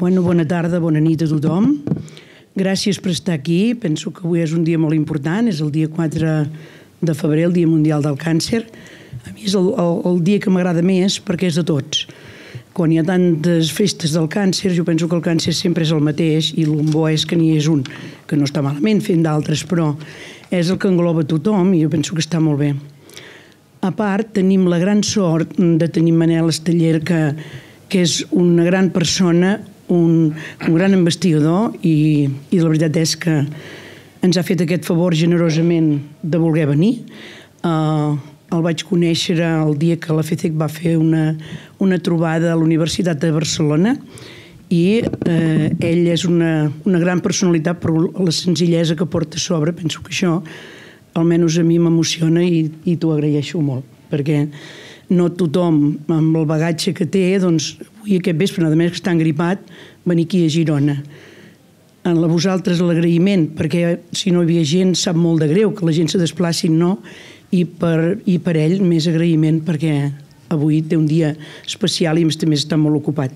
Bona tarda, bona nit a tothom. Gràcies per estar aquí. Penso que avui és un dia molt important. És el dia 4 de febrer, el Dia Mundial del Càncer. A mi és el dia que m'agrada més perquè és de tots. Quan hi ha tantes festes del càncer, jo penso que el càncer sempre és el mateix i el bo és que n'hi és un, que no està malament fent d'altres, però és el que engloba tothom i jo penso que està molt bé. A part, tenim la gran sort de tenir Manel Esteller, que és una gran persona, un gran investigador i la veritat és que ens ha fet aquest favor generosament de voler venir. El vaig conèixer el dia que la FECEC va fer una trobada a la Universitat de Barcelona i ell és una gran personalitat per la senzillesa que porta a sobre. Penso que això, almenys a mi, m'emociona i t'ho agraeixo molt, perquè no tothom amb el bagatge que té, doncs avui aquest vespre, a més que està engripat, venir aquí a Girona. A vosaltres l'agraïment, perquè si no hi havia gent sap molt de greu que la gent se desplaci, no? I per ell més agraïment perquè avui té un dia especial i també està molt ocupat.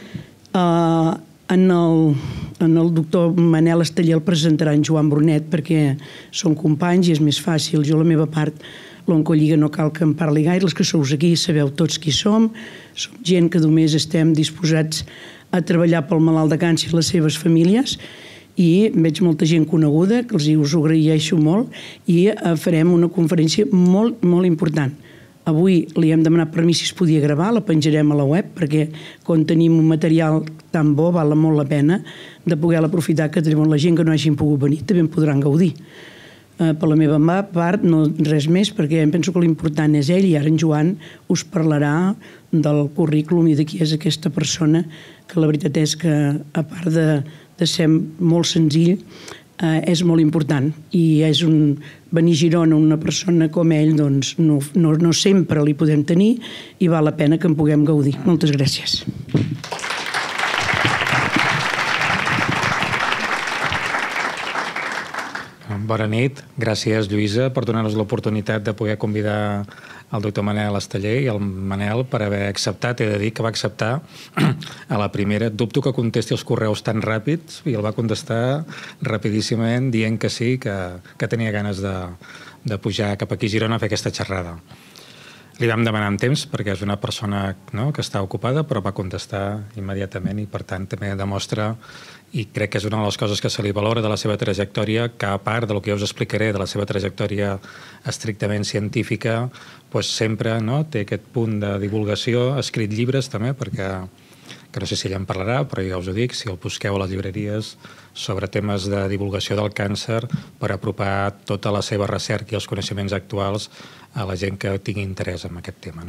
En el doctor Manel Esteller el presentarà en Joan Brunet perquè són companys i és més fàcil. Jo la meva part, l'Oncolliga, no cal que em parli gaire, els que sou aquí sabeu tots qui som gent que només estem disposats a treballar pel malalt de càncer i les seves famílies i veig molta gent coneguda, que us ho agraeixo molt, i farem una conferència molt, molt important. Avui li hem demanat permís si es podia gravar, la penjarem a la web, perquè quan tenim un material tan bo val molt la pena de poder aprofitar que tenim la gent que no hagin pogut venir, també en podran gaudir. Per la meva part, no res més, perquè em penso que l'important és ell i ara en Joan us parlarà del currículum i de qui és aquesta persona, que la veritat és que, a part de ser molt senzill, és molt important. I és venir a Girona una persona com ell, doncs no sempre li podem tenir i val la pena que en puguem gaudir. Moltes gràcies. Bona nit. Gràcies, Lluïsa, per donar-nos l'oportunitat de poder convidar el doctor Manel Esteller i el Manel per haver acceptat. He de dir que va acceptar a la primera. Dubto que contesti els correus tan ràpids i el va contestar rapidíssimament dient que sí, que tenia ganes de pujar cap aquí a Girona a fer aquesta xerrada. Li vam demanar amb temps perquè és una persona que està ocupada, però va contestar immediatament i, per tant, també demostra, i crec que és una de les coses que se li valora de la seva trajectòria, que a part del que jo us explicaré de la seva trajectòria estrictament científica, sempre té aquest punt de divulgació, ha escrit llibres també, perquè que no sé si ella en parlarà, però ja us ho dic, si el busqueu a les llibreries sobre temes de divulgació del càncer per apropar tota la seva recerca i els coneixements actuals a la gent que tingui interès en aquest tema.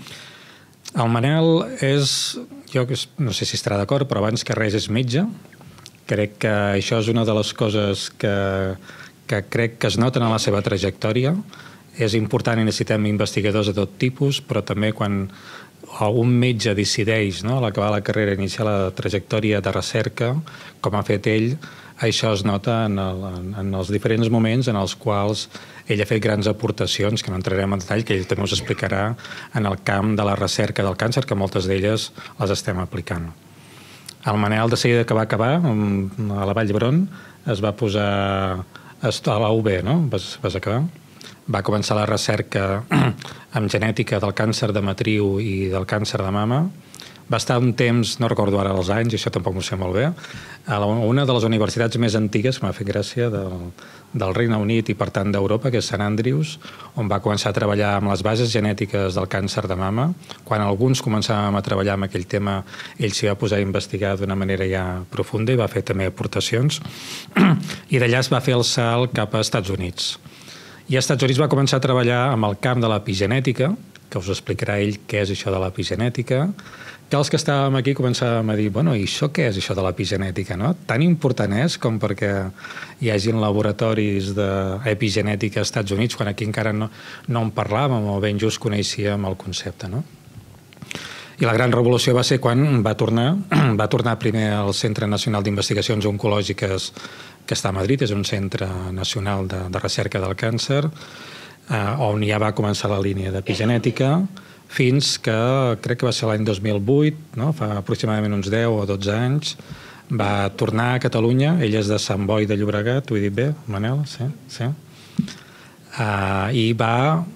El Manel és, jo no sé si estarà d'acord, però abans que res és metge. Crec que això és una de les coses que crec que es noten en la seva trajectòria. És important i necessitem investigadors de tot tipus, però també quan un metge decideix a l'acabar la carrera iniciar la trajectòria de recerca, com ha fet ell, això es nota en els diferents moments en els quals ell ha fet grans aportacions, que no entrarem en detall, que ell també us explicarà en el camp de la recerca del càncer, que moltes d'elles les estem aplicant. El Manel, de seguida que va acabar a la Vall d'Hebron, es va posar a la UB, no? Vas acabar? Va començar la recerca en genètica del càncer de matriu i del càncer de mama. Va estar un temps, no recordo ara els anys, i això tampoc m'ho sé molt bé, a una de les universitats més antigues, que m'ha fet gràcia, del Regne Unit i per tant d'Europa, que és Sant Andrews, on va començar a treballar amb les bases genètiques del càncer de mama. Quan alguns començàvem a treballar amb aquell tema, ell s'hi va posar a investigar d'una manera ja profunda i va fer també aportacions. I d'allà es va fer el salt cap a Estats Units. I als Estats Units va començar a treballar amb el camp de l'epigenètica, que us explicarà ell què és això de l'epigenètica, que els que estàvem aquí començàvem a dir, bueno, i això què és això de l'epigenètica, no? Tan important és com perquè hi hagin laboratoris d'epigenètica als Estats Units, quan aquí encara no en parlàvem o ben just coneixíem el concepte, no? I la gran revolució va ser quan va tornar primer al Centre Nacional d'Investigacions Oncològiques, que està a Madrid, és un centre nacional de recerca del càncer, on ja va començar la línia d'epigenètica. fins que, crec que va ser l'any 2008, no? Fa aproximadament uns 10 o 12 anys, va tornar a Catalunya. Ell és de Sant Boi de Llobregat, ho he dit bé, Manel? Sí. I va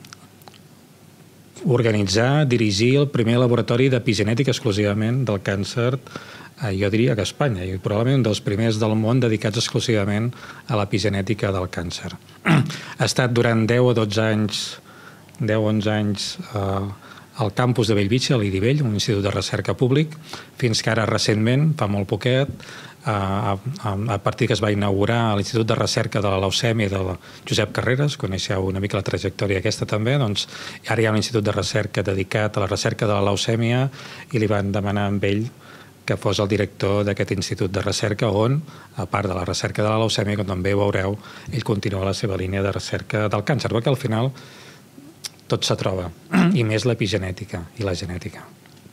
organitzar, dirigir el primer laboratori d'epigenètica exclusivament del càncer, jo diria que a Espanya, i probablement un dels primers del món dedicats exclusivament a l'epigenètica del càncer. Ha estat durant 10 o 12 anys, 10-11 anys al campus de Bellvitge, a l'IDIVELL, un institut de recerca públic, fins que ara recentment, fa molt poquet, a partir que es va inaugurar l'Institut de Recerca de la Leucèmia de Josep Carreras, coneixeu una mica la trajectòria aquesta també, doncs ara hi ha un institut de recerca dedicat a la recerca de la leucèmia i li van demanar amb ell que fos el director d'aquest institut de recerca on, a part de la recerca de la leucèmia, com també veureu, ell continua la seva línia de recerca del càncer, perquè al final tot se troba, i més l'epigenètica i la genètica.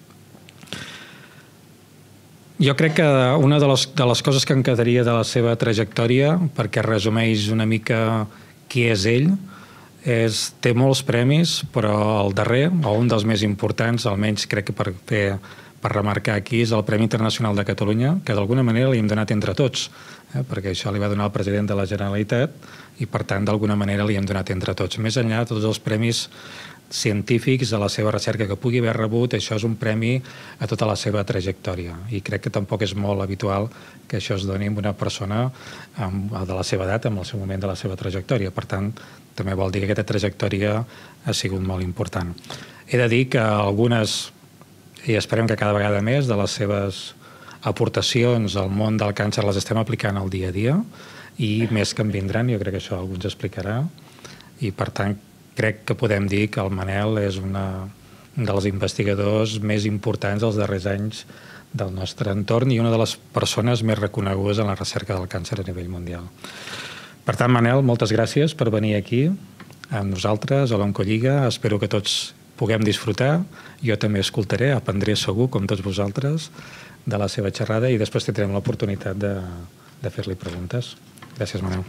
Jo crec que una de les coses que em quedaria de la seva trajectòria, perquè resumeix una mica qui és ell, té molts premis, però el darrer, o un dels més importants, almenys crec que per remarcar aquí, és el Premi Internacional de Catalunya, que d'alguna manera li hem donat entre tots, perquè això li va donar el president de la Generalitat i, per tant, d'alguna manera li hem donat entre tots. Més enllà de tots els premis científics de la seva recerca que pugui haver rebut, això és un premi a tota la seva trajectòria. I crec que tampoc és molt habitual que això es doni a una persona de la seva edat, en el seu moment de la seva trajectòria. Per tant, també vol dir que aquesta trajectòria ha sigut molt important. He de dir que algunes, i esperem que cada vegada més, de les seves aportacions al món del càncer les estem aplicant al dia a dia, i més que en vindran, jo crec que això algú ens explicarà, i per tant crec que podem dir que el Manel és un dels investigadors més importants dels darrers anys del nostre entorn i una de les persones més reconegudes en la recerca del càncer a nivell mundial. Per tant, Manel, moltes gràcies per venir aquí amb nosaltres a l'Oncolliga. Espero que tots puguem disfrutar. Jo també escoltaré, aprendré segur, com tots vosaltres, de la seva xerrada i després tindrem l'oportunitat de fer-li preguntes. Gràcies, Manel.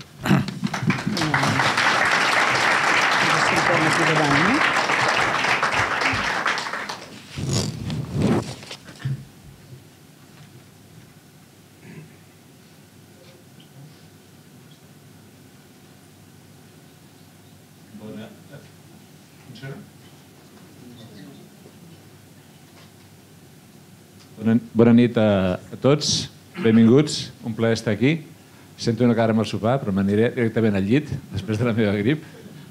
Bona nit a tots, benvinguts, un plaer estar aquí. Sento una cara amb el sopar, però m'aniré directament al llit després de la meva grip.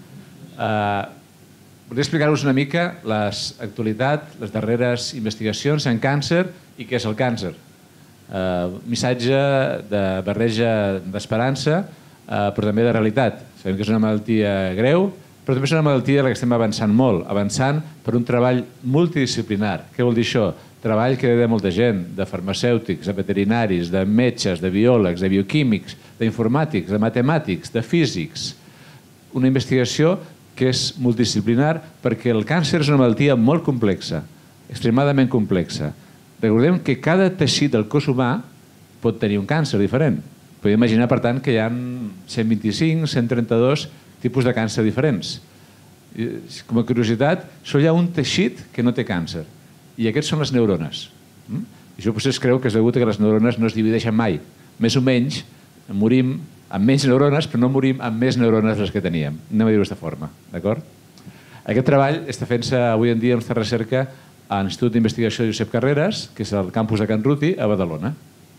Volia explicar-vos una mica l'actualitat, les darreres investigacions en càncer i què és el càncer. Missatge de barreja d'esperança, però també de realitat. Sabem que és una malaltia greu, però també és una malaltia en la que estem avançant molt, avançant per un treball multidisciplinar. Què vol dir això? Treball que ve de molta gent, de farmacèutics, de veterinaris, de metges, de biòlegs, de bioquímics, d'informàtics, de matemàtics, de físics. Una investigació que és multidisciplinar perquè el càncer és una malaltia molt complexa, extremadament complexa. Recordem que cada teixit del cos humà pot tenir un càncer diferent. Podem imaginar, per tant, que hi ha 125, 132 tipus de càncer diferents. Com a curiositat, sols hi ha un teixit que no té càncer, i aquests són les neurones. I això potser es creu que és degut a que les neurones no es divideixen mai. Més o menys morim amb menys neurones, però no morim amb més neurones les que teníem. Anem a dir-ho d'aquesta forma, d'acord? Aquest treball està fent-se avui en dia en aquesta recerca a l'Institut d'Investigació Josep Carreras, que és al campus de Can Ruti, a Badalona.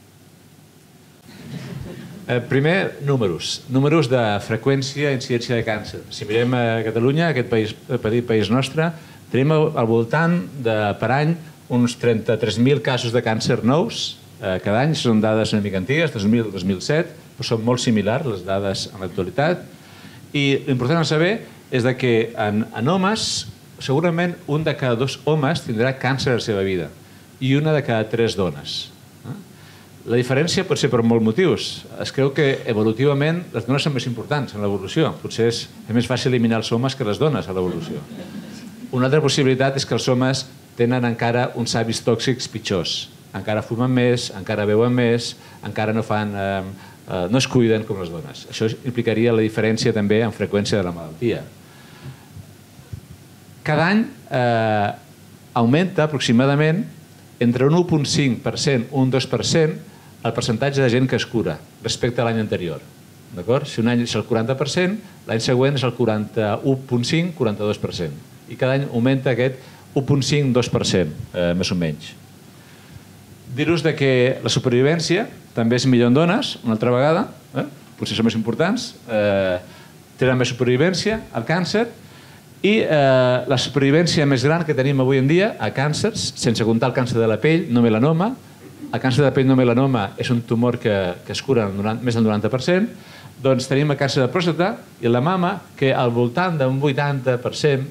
Primer, números. Números de freqüència i incidència de càncer. Si mirem a Catalunya, aquest petit país nostre, tenim al voltant de, per any, uns 33.000 casos de càncer nous. Cada any són dades una mica antigues, 2000-2007, però són molt similars les dades en l'actualitat. I l'important a saber és que en homes, segurament un de cada 2 homes tindrà càncer a la seva vida i una de cada 3 dones. La diferència pot ser per molts motius. Es creu que evolutivament les dones són més importants en l'evolució. Potser és més fàcil eliminar els homes que les dones a l'evolució. Una altra possibilitat és que els homes tenen encara uns hàbits tòxics pitjors. Encara fumen més, encara beuen més, encara no es cuiden com les dones. Això implicaria la diferència també en freqüència de la malaltia. Cada any augmenta aproximadament entre un 1,5%, un 2%, el percentatge de gent que es cura respecte a l'any anterior. Si un any és el 40%, l'any següent és el 41,5%, 42%. I cada any augmenta aquest 1,5, 2%, més o menys. Dir-vos que la supervivència també és millor en dones, una altra vegada, potser són més importants, tenen més supervivència al càncer, i la supervivència més gran que tenim avui en dia a càncers, sense comptar el càncer de la pell, no melanoma. El càncer de la pell no melanoma és un tumor que es cura més del 90%, doncs tenim el càncer de pròstata i la mama, que al voltant d'un 80%,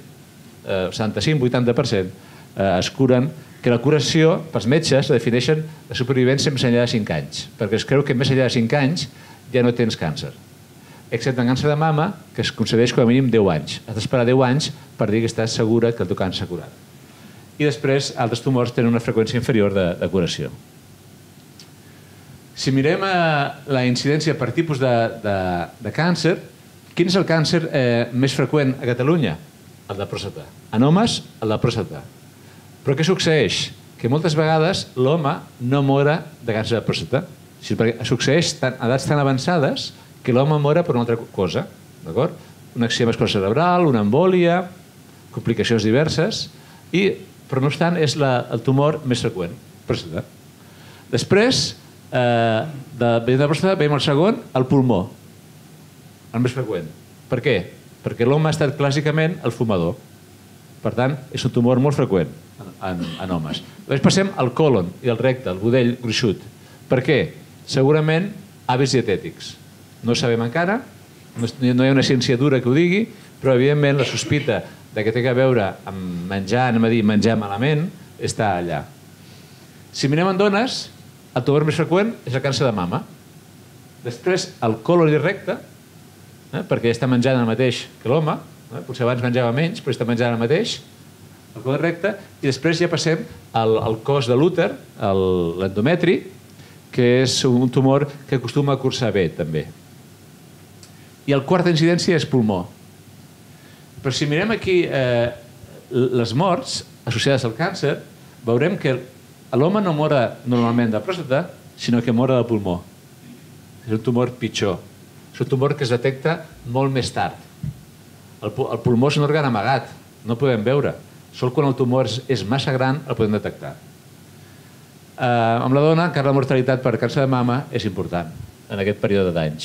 75-80%, es curen, que la curació, pels metges, defineixen la supervivència més enllà de 5 anys, perquè es creu que més enllà de 5 anys ja no tens càncer. Excepte el càncer de mama, que es concedeix com a mínim 10 anys. Has d'esperar 10 anys per dir que estàs segura que el teu càncer s'ha curat. I després, altres tumors tenen una freqüència inferior de curació. Si mirem la incidència per tipus de càncer, quin és el càncer més freqüent a Catalunya? El de pròstata. En homes, el de pròstata. Però què succeeix? Que moltes vegades l'home no mora de càncer de pròstata. Succeeix a edats tan avançades que l'home mora per una altra cosa. Un accident vascular cerebral, una embòlia, complicacions diverses, però no obstant és el tumor més freqüent, pròstata. Després, de la pròstata veiem el segon, el pulmó, el més freqüent. Per què? Perquè l'home ha estat clàssicament el fumador. Per tant, és un tumor molt freqüent en homes. Després passem al còlon i al recte, el budell gruixut. Per què? Segurament hàbits dietètics. No ho sabem encara, no hi ha una ciència dura que ho digui, però evidentment la sospita que té a veure amb menjar, anem a dir menjar malament, està allà. Si mirem en dones, el tumor més freqüent és el càncer de mama. Després el còlon i el recte, perquè està menjant el mateix que l'home, potser abans menjava menys, però està menjant el mateix, el còlon recte, i després ja passem al cos de l'úter, l'endometri, que és un tumor que acostuma a cursar bé, també. I el quarta incidència és pulmó. Però si mirem aquí les morts associades al càncer, veurem que l'home no mora normalment de pròstata, sinó que mora de pulmó. És un tumor pitjor. És un tumor que es detecta molt més tard. El pulmó és un òrgan amagat, no el podem veure. Sol quan el tumor és massa gran el podem detectar. Amb la dona, encara la mortalitat per càncer de mama és important en aquest període d'anys.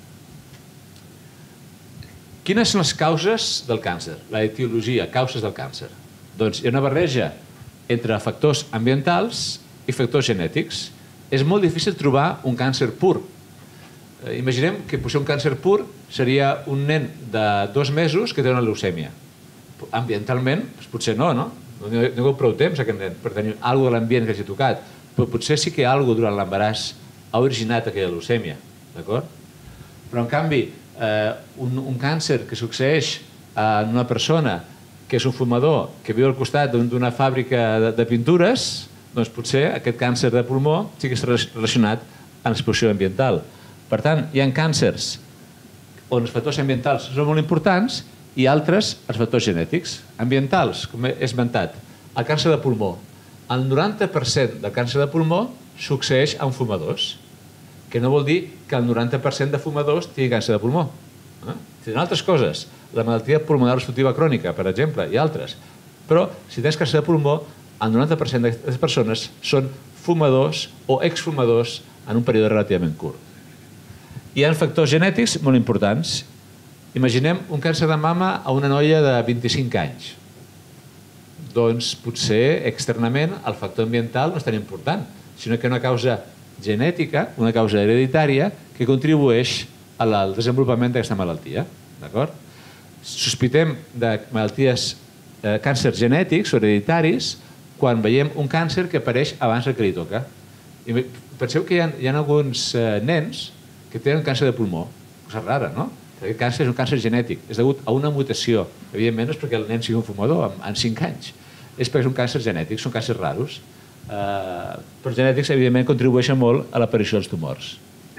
Quines són les causes del càncer? La etiologia, causes del càncer. Doncs hi ha una barreja entre factors ambientals i factors genètics. És molt difícil trobar un càncer pur. Imaginem que potser un càncer pur seria un nen de 2 mesos que té una leucèmia. Ambientalment, potser no, no? No hi ha hagut prou temps aquest nen per tenir alguna de l'ambient que hagi tocat, però potser sí que alguna durant l'embaràs ha originat aquella leucèmia, d'acord? Però en canvi, un càncer que succeeix en una persona que és un fumador, que viu al costat d'una fàbrica de pintures, doncs potser aquest càncer de pulmó sí que està relacionat amb l'exposició ambiental. Per tant, hi ha càncers on els factors ambientals són molt importants i altres els factors genètics. Ambientals, com he esmentat, el càncer de pulmó. El 90% del càncer de pulmó succeeix en fumadors, que no vol dir que el 90% de fumadors tingui càncer de pulmó. Tenen altres coses, la malaltia pulmonar obstructiva crònica, per exemple, i altres. Però si tens càncer de pulmó, el 90% de les persones són fumadors o exfumadors en un període relativament curt. Hi ha factors genètics molt importants. Imaginem un càncer de mama a una noia de 25 anys. Doncs potser externament el factor ambiental no és tan important, sinó que una causa genètica, una causa hereditària que contribueix al desenvolupament d'aquesta malaltia. Sospitem de malalties, càncers genètics o hereditaris quan veiem un càncer que apareix abans del que li toca. Penseu que hi ha alguns nens que tenen càncer de pulmó. Cosa rara, no? Aquest càncer és un càncer genètic. És degut a una mutació. Evidentment no és perquè el nen sigui un fumador en 5 anys. És perquè és un càncer genètic, són càncers raros. Però els genètics, evidentment, contribueixen molt a l'aparició dels tumors.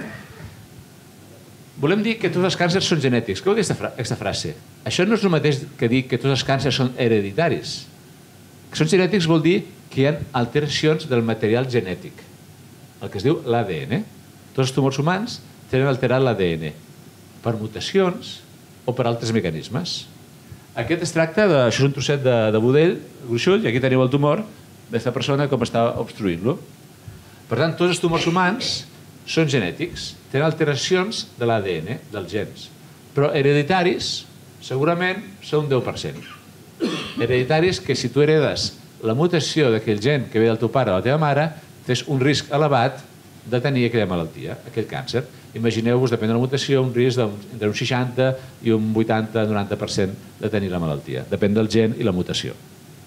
Volem dir que tots els càncers són genètics. Què vol dir aquesta frase? Això no és el mateix que dir que tots els càncers són hereditaris. Que són genètics vol dir que hi ha alteracions del material genètic, el que es diu l'ADN. Tots els tumors humans tenen alterat l'ADN per mutacions o per altres mecanismes. Aquest es tracta de... Això és un trosset de budell gruixut, i aquí teniu el tumor d'aquesta persona com està obstruint-lo. Per tant, tots els tumors humans són genètics, tenen alteracions de l'ADN, dels gens. Però hereditaris, segurament, són un 10%. Hereditaris que si tu heredes la mutació d'aquell gen que ve del teu pare o la teva mare, tens un risc elevat de tenir aquella malaltia, aquell càncer. Imagineu-vos, depèn de la mutació, un risc entre un 60 i un 80-90% de tenir la malaltia. Depèn del gen i la mutació.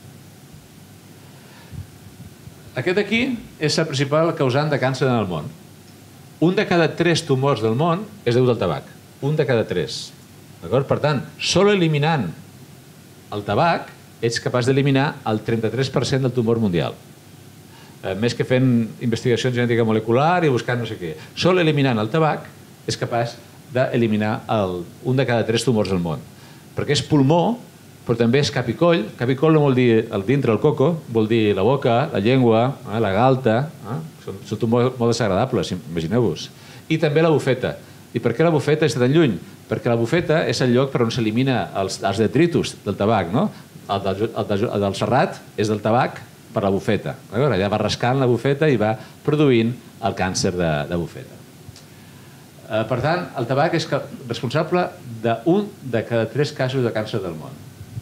Aquest aquí és el principal causant de càncer en el món. Un de cada 3 tumors del món és degut al tabac. Un de cada 3. Per tant, sol eliminant el tabac ets capaç d'eliminar el 33% del tumor mundial. Més que fent investigació genètica molecular i buscant no sé què. Sol eliminant el tabac és capaç d'eliminar un de cada 3 tumors del món. Perquè és pulmó, però també és cap i coll. Cap i coll no vol dir el dintre, el coco, vol dir la boca, la llengua, la galta. Són tumors molt desagradables, imagineu-vos. I també la bufeta. I per què la bufeta està tan lluny? Perquè la bufeta és el lloc per on s'elimina els detritus del tabac. El del serrat és del tabac per la bufeta. Allà va rascant la bufeta i va produint el càncer de bufeta. Per tant, el tabac és responsable d'un de cada 3 casos de càncer del món.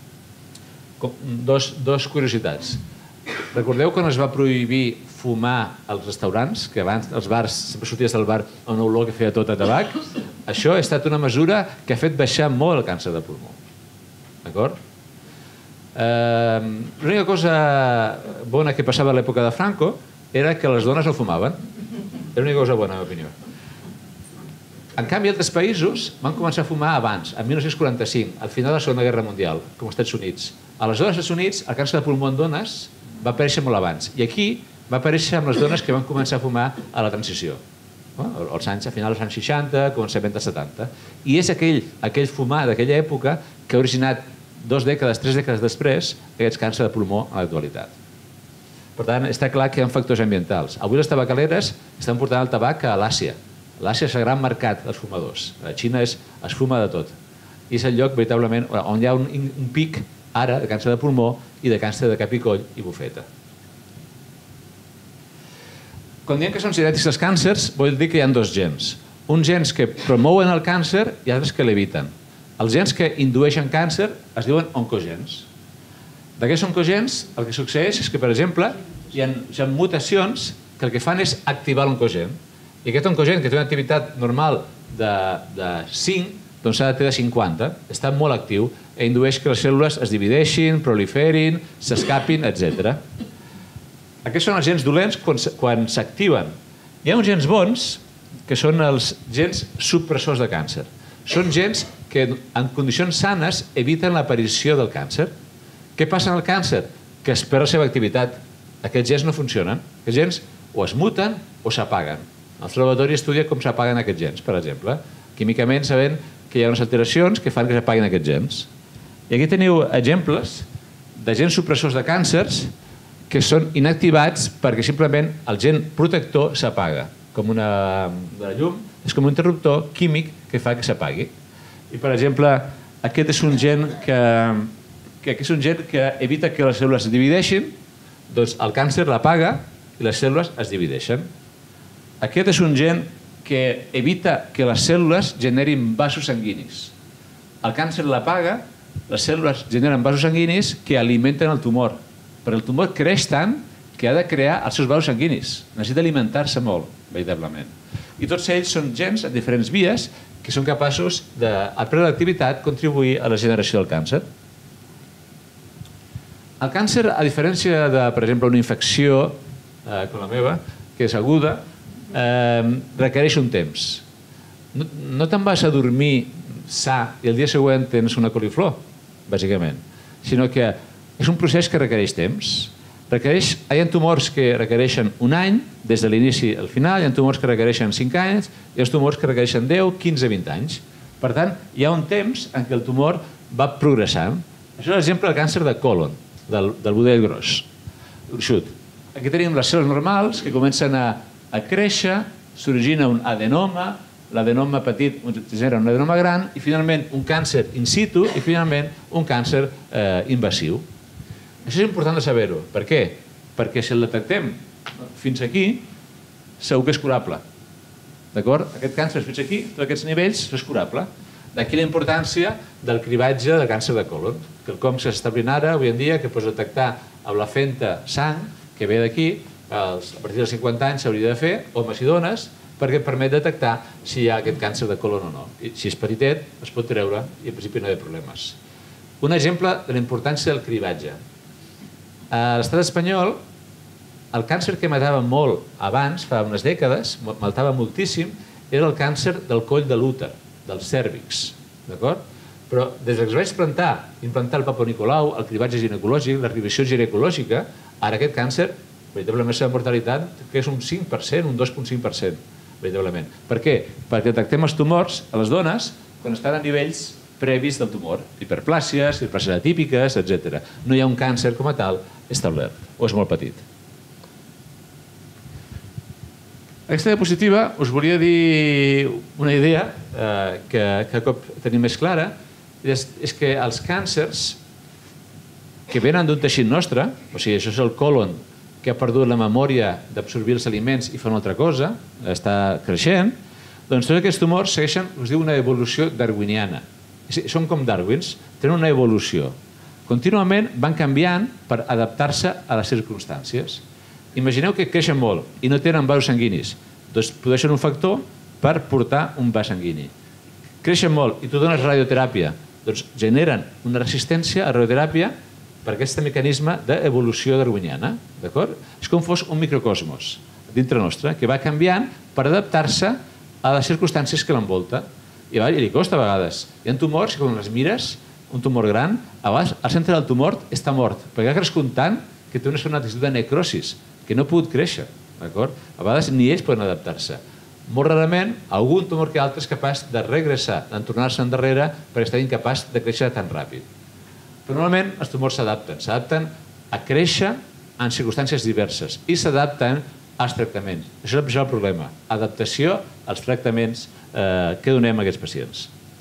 Dos curiositats. Recordeu quan es va prohibir fumar als restaurants, que abans als bars sempre sorties del bar amb una olor que feia tot a tabac? Això ha estat una mesura que ha fet baixar molt el càncer de pulmó. D'acord? L'única cosa bona que passava a l'època de Franco era que les dones no fumaven. Era l'única cosa bona, en la meva opinió. En canvi, altres països van començar a fumar abans, en 1945, al final de la Segona Guerra Mundial, com als Estats Units. Aleshores, als Estats Units, el càncer de pulmó en dones va aparèixer molt abans. I aquí va aparèixer amb les dones que van començar a fumar a la transició. A final dels anys 60, començament dels 70. I és aquell fumar d'aquella època que ha originat 2 dècades, 3 dècades després, aquests càncer de pulmó a l'actualitat. Per tant, està clar que hi ha factors ambientals. Avui les tabacaleres estan portant el tabac a l'Àsia. L'Àsia és el gran mercat dels fumadors. A Xina es fuma de tot. I és el lloc, veritablement, on hi ha un pic ara de càncer de pulmó i de càncer de cap i coll i bufeta. Quan diem que són genètics els càncers, vol dir que hi ha 2 gens. Uns gens que promouen el càncer i altres que l'eviten. Els gens que indueixen càncer es diuen oncogens. D'aquests oncogens, el que succeeix és que, per exemple, hi ha mutacions que el que fan és activar l'oncogen. I aquest oncogen, que té una activitat normal de 5, doncs s'ha de ter de 50. Està molt actiu i indueix que les cèl·lules es divideixin, proliferin, s'escapin, etc. Aquests són els gens dolents quan s'activen. Hi ha uns gens bons, que són els gens supressors de càncer. Són gens que en condicions sanes eviten l'aparició del càncer. Què passa en el càncer? Que es perd la seva activitat. Aquests gens no funcionen. Aquests gens o es muten o s'apaguen. El laboratori estudia com s'apaguen aquests gens, per exemple. Químicament sabem que hi ha unes alteracions que fan que s'apaguin aquests gens. I aquí teniu exemples de gens supressors de càncers que són inactivats perquè simplement el gen protector s'apaga. Com una llum, és com un interruptor químic que fa que s'apagui. I, per exemple, aquest és un gen que evita que les cèl·lules es divideixin, doncs el càncer l'apaga i les cèl·lules es divideixen. Aquest és un gen que evita que les cèl·lules generin vasos sanguinis. El càncer l'apaga, les cèl·lules generen vasos sanguinis que alimenten el tumor. Però el tumor creix tant que ha de crear els seus vasos sanguinis. Necessita alimentar-se molt, veritablement. I tots ells són gens en diferents vies que són capaços de, a perdre l'activitat, contribuir a la generació del càncer. El càncer, a diferència de, per exemple, una infecció com la meva, que és aguda, requereix un temps. No te'n vas a dormir sa i el dia següent tens una coliflor, bàsicament, sinó que és un procés que requereix temps. Hi ha tumors que requereixen un any, des de l'inici al final, hi ha tumors que requereixen 5 anys, i hi ha tumors que requereixen 10, 15, 20 anys. Per tant, hi ha un temps en què el tumor va progressant. Això és l'exemple del càncer de còlon. del budell gros. Aquí tenim les cèl·lules normals que comencen a créixer, s'origina un adenoma, l'adenoma petit genera un adenoma gran i finalment un càncer in situ i finalment un càncer invasiu. Això és important de saber-ho. Per què? Perquè si el detectem fins aquí, segur que és curable. D'acord? Aquest càncer fins aquí, tots aquests nivells, és curable. D'aquí la importància del cribatge de càncer de colon, que el com s'establint ara, avui en dia, que pots detectar amb la fenta sang, que ve d'aquí, a partir dels 50 anys s'hauria de fer, homes i dones, perquè et permet detectar si hi ha aquest càncer de colon o no. I si és petitet, es pot treure i en principi no hi ha problemes. Un exemple de la importància del cribatge. A l'estat espanyol, el càncer que matava molt abans, fa unes dècades, matava moltíssim, era el càncer del coll de l'úter, del cèrvix. Però des que es va implantar el Papa Nicolau, el cribatge ginecològic, la revisió ginecològica, ara aquest càncer, veritablement la seva mortalitat, que és un 5%, un 2,5%, veritablement. Per què? Perquè detectem els tumors a les dones quan estan a nivells previs del tumor, hiperplàsies, hiperplàsies atípiques, etc. No hi ha un càncer com a tal establert, o és molt petit. Aquesta diapositiva us volia dir una idea que cada cop tenim més clara, és que els càncers que venen d'un teixit nostre, o sigui, això és el colon que ha perdut la memòria d'absorbir els aliments i fa una altra cosa, està creixent, doncs tots aquests tumors segueixen, us diu, una evolució darwiniana. Són com Darwins, tenen una evolució. Contínuament van canviant per adaptar-se a les circumstàncies. Imagineu que creixen molt i no tenen vasos sanguinis. Doncs produeixen un factor per portar un vas sanguini. Creixen molt i tu dones radioteràpia. Doncs generen una resistència a la radioteràpia per aquest mecanisme d'evolució darwiniana. És com fos un microcosmos dintre nostre que va canviant per adaptar-se a les circumstàncies que l'envolta. I li costa a vegades. Hi ha tumors que quan les mires, un tumor gran, a vegades al centre del tumor està mort, perquè ha crescut tant que té una actitud de necrosis, que no ha pogut créixer. A vegades ni ells poden adaptar-se. Molt rarament, algun tumor que altre és capaç de regressar, d'entornar-se endarrere perquè està incapaç de créixer tan ràpid. Però normalment els tumors s'adapten a créixer en circumstàncies diverses i s'adapten als tractaments. Això és el problema, adaptació als tractaments que donem a aquests pacients.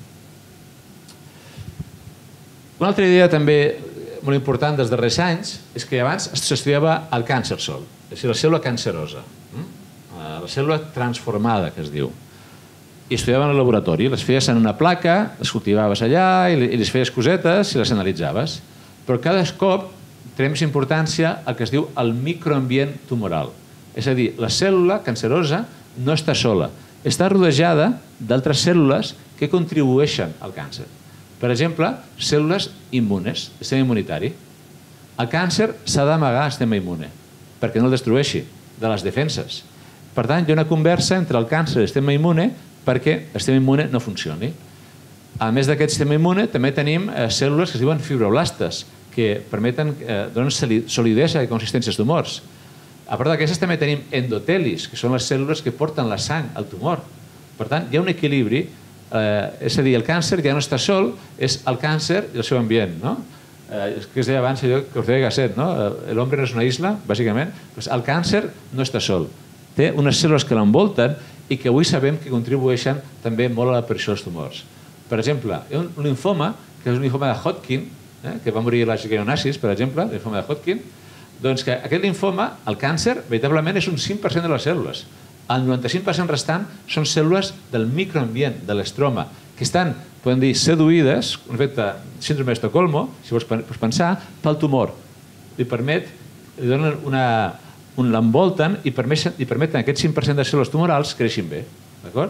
Una altra idea també molt important dels darrers anys és que abans s'estudiava el càncer sol, és a dir, la cèl·lula cancerosa, la cèl·lula transformada, que es diu. I estudiaven al laboratori, les feies en una placa, les cultivaves allà i les feies cosetes i les analitzaves. Però cada cop té més importància el que es diu el microambient tumoral. És a dir, la cèl·lula cancerosa no està sola, està rodejada d'altres cèl·lules que contribueixen al càncer. Per exemple, cèl·lules immunes, el sistema immunitari. El càncer s'ha d'amagar al sistema immune perquè no el destrueixi, de les defenses. Per tant, hi ha una conversa entre el càncer i el sistema immune perquè el sistema immune no funcioni. A més d'aquest sistema immune, també tenim cèl·lules que es diuen fibroblastes, que permeten donar solidesa i consistència als tumors. A part d'aquestes també tenim endotelis, que són les cèl·lules que porten la sang al tumor. Per tant, hi ha un equilibri, és a dir, el càncer ja no està sol, és el càncer i el seu ambient. Que es deia abans allò que us deia Gasset, l'home no és una isla, bàsicament. El càncer no està sol. Té unes cèl·lules que l'envolten i que avui sabem que contribueixen també molt a l'aparició dels tumors. Per exemple, hi ha un linfoma, que és un linfoma de Hodgkin, que va morir els neonazis, per exemple, el linfoma de Hodgkin, doncs que aquest linfoma, el càncer, veritablement és un 5% de les cèl·lules. El 95% restant són cèl·lules del microambient, de l'estroma, que estan, podem dir, seduïdes, un efecte síndrome d'Estocolmo, si vols pensar, pel tumor. Li donen l'envolten i permeten aquests 5% de cèl·lules tumorals creixin bé. D'acord?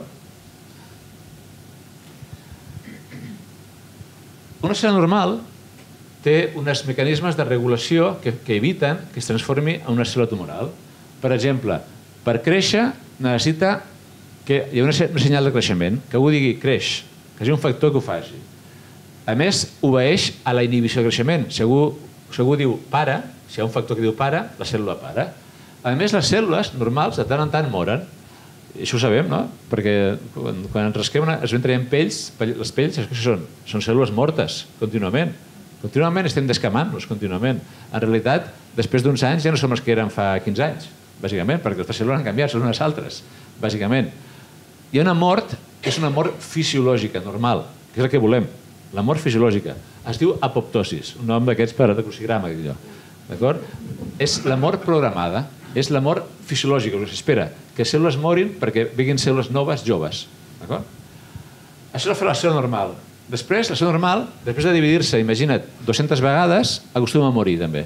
Una cèl·lula normal té uns mecanismes de regulació que eviten que es transformi en una cèl·lula tumoral. Per exemple, per créixer necessita que hi ha una senyal de creixement, que algú digui creix, que hi hagi un factor que ho faci. A més, obeeix a la inhibició de creixement. Si algú diu para, si hi ha un factor que diu para, la cèl·lula para. A més, les cèl·lules normals de tant en tant moren. I això ho sabem, no? Perquè quan ens rasquem, es ven traient pells, les pells, què són? Són cèl·lules mortes, contínuament. Contínuament estem descamant-nos, contínuament. En realitat, després d'uns anys ja no som els que eren fa 15 anys, bàsicament, perquè les cèl·lules han canviat, són unes altres, bàsicament. Hi ha una mort que és una mort fisiològica, normal, que és el que volem, la mort fisiològica. Es diu apoptosis, un nom d'aquests per a crucigrama, d'acord? És la mort programada, és la mort fisiològica, que s'espera que cèl·lules morin perquè vinguin cèl·lules noves, joves, d'acord? Això és la cèl·lula normal. Després, la cèl·lula normal, després de dividir-se, imagina't, 200 vegades, acostuma a morir, també.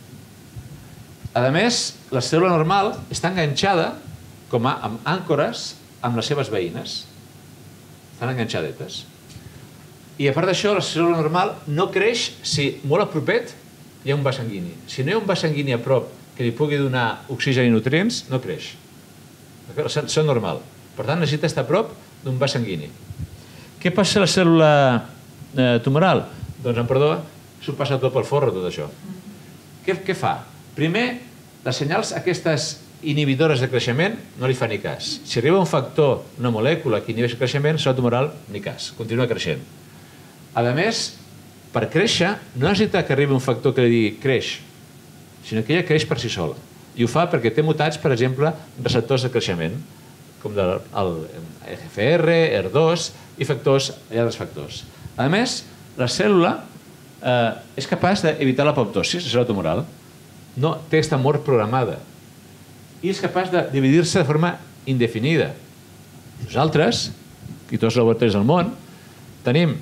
A més, la cèl·lula normal està enganxada amb àncores amb les seves veïnes. Estan enganxadetes. I a part d'això, la cèl·lula normal no creix si molt a propet hi ha un vas sanguini. Si no hi ha un vas sanguini a prop que li pugui donar oxigen i nutrients, no creix. Això és normal. Per tant, necessita estar a prop d'un vas sanguini. Què passa a la cèl·lula tumoral? Doncs, amb perdó, s'ho passa tot pel forro, tot això. Què fa? Primer, les senyals aquestes inhibidores de creixement no li fa ni cas. Si arriba un factor, una molècula que inhibeix el creixement, la cèl·lula tumoral, ni cas, continua creixent. A més, per créixer, no necessita que arribi un factor que li digui creix, sinó que ella creix per si sola. I ho fa perquè té mutats, per exemple, receptors de creixement, com el EGFR, ER2 i altres factors. A més, la cèl·lula és capaç d'evitar l'apoptosis, la cèl·lula tumoral, no té aquesta mort programada, i és capaç de dividir-se de forma indefinida. Nosaltres, i tots els laboratoris del món, tenim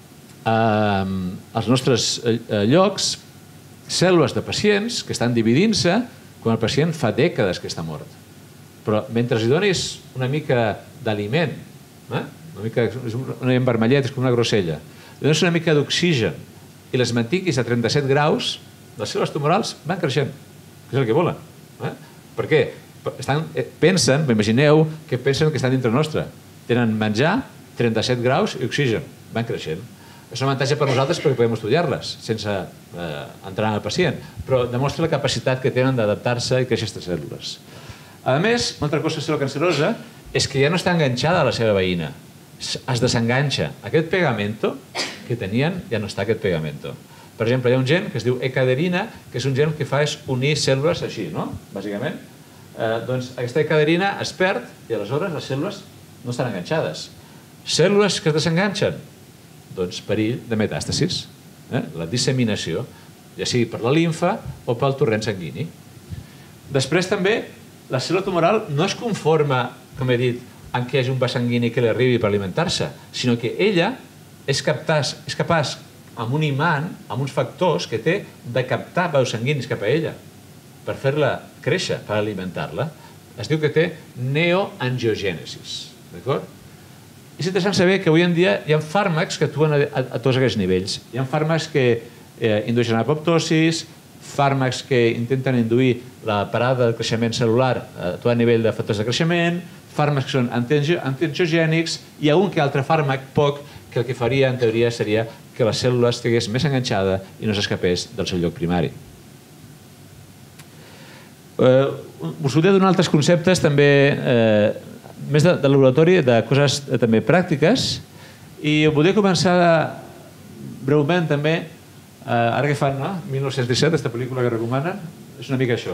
als nostres llocs cèl·lules de pacients que estan dividint-se quan el pacient fa dècades que està mort. Però mentre li donis una mica d'aliment, és un aliment vermellet, és com una grosella, li donis una mica d'oxigen i les mantinguis a 37 graus, les cèl·lules tumorals van creixent, que és el que volen. Per què? Pensen, imagineu, que pensen que estan dintre nostre. Tenen menjar, 37 graus i oxigen, van creixent. És un avantatge per nosaltres perquè podem estudiar-les sense entrar en el pacient, però demostra la capacitat que tenen d'adaptar-se i créixer aquestes cèl·lules. A més, una altra cosa de la cèl·lula cancerosa és que ja no està enganxada a la seva veïna, es desenganxa. Aquest pegamento que tenien ja no està aquest pegamento. Per exemple, hi ha un gen que es diu ecaderina, que és un gen que fa és unir cèl·lules així, no? Bàsicament. Doncs aquesta ecaderina es perd i aleshores les cèl·lules no estan enganxades. Cèl·lules que es desenganxen, doncs perill de metàstasis, la disseminació, ja sigui per la limfa o pel torrent sanguini. Després també, la cèl·lula tumoral no es conforma, com he dit, en què hi hagi un vas sanguini que li arribi per alimentar-se, sinó que ella és capaç, amb un imant, amb uns factors que té, de captar vasos sanguinis cap a ella per fer-la créixer, per alimentar-la. Es diu que té neoangiogènesis. D'acord? És interessant saber que avui en dia hi ha fàrmacs que actuen a tots aquests nivells. Hi ha fàrmacs que indueixen apoptosis, fàrmacs que intenten induir la parada del creixement cel·lular a tot nivell de factors de creixement, fàrmacs que són antiangiogènics, i un que altre fàrmac, poc, que el que faria, en teoria, seria que la cèl·lula estigués més enganxada i no s'escapés del seu lloc primari. Us volia donar altres conceptes també més de laboratori, de coses també pràctiques, i volia començar breument també, ara que fan, 1917, aquesta pel·lícula que recomanen, és una mica això.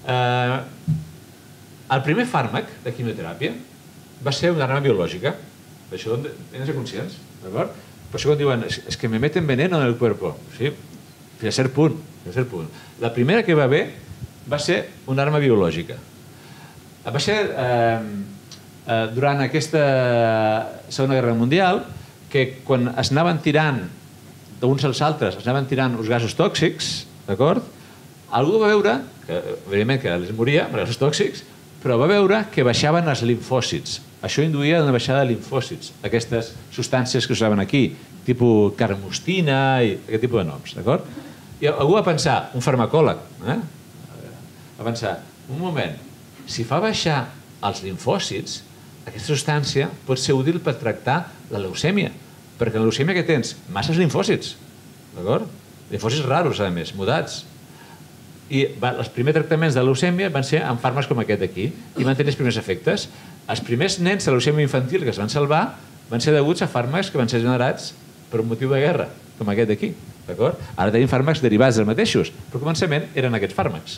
El primer fàrmac de quimioteràpia va ser una arma biològica, d'això hem de ser conscients, d'acord? Per això quan diuen, és que me meten veneno en el cuerpo, sí, fins a cert punt. La primera que va haver va ser una arma biològica. Va ser durant aquesta Segona Guerra Mundial, que quan es anaven tirant d'uns als altres, es anaven tirant uns gasos tòxics, d'acord? Algú va veure, que evidentment que els moria amb gasos tòxics, però va veure que baixaven els limfòcits. Això induïa una baixada de limfòcits, aquestes substàncies que usaven aquí, tipus carmostina i aquest tipus de noms, d'acord? I algú va pensar, un farmacòleg, va pensar, un moment, si fa baixar els limfòcits, aquesta substància pot ser útil per tractar la leucèmia, perquè la leucèmia que tens? Masses limfòcits, d'acord? Limfòcits raros, a més, mudats. I els primers tractaments de leucèmia van ser amb fàrmacs com aquest aquí, i van tenir els primers efectes. Els primers nens de leucèmia infantil que es van salvar van ser deguts a fàrmacs que van ser generats per un motiu de guerra, com aquest d'aquí. Ara tenim fàrmacs derivats dels mateixos, però al començament eren aquests fàrmacs.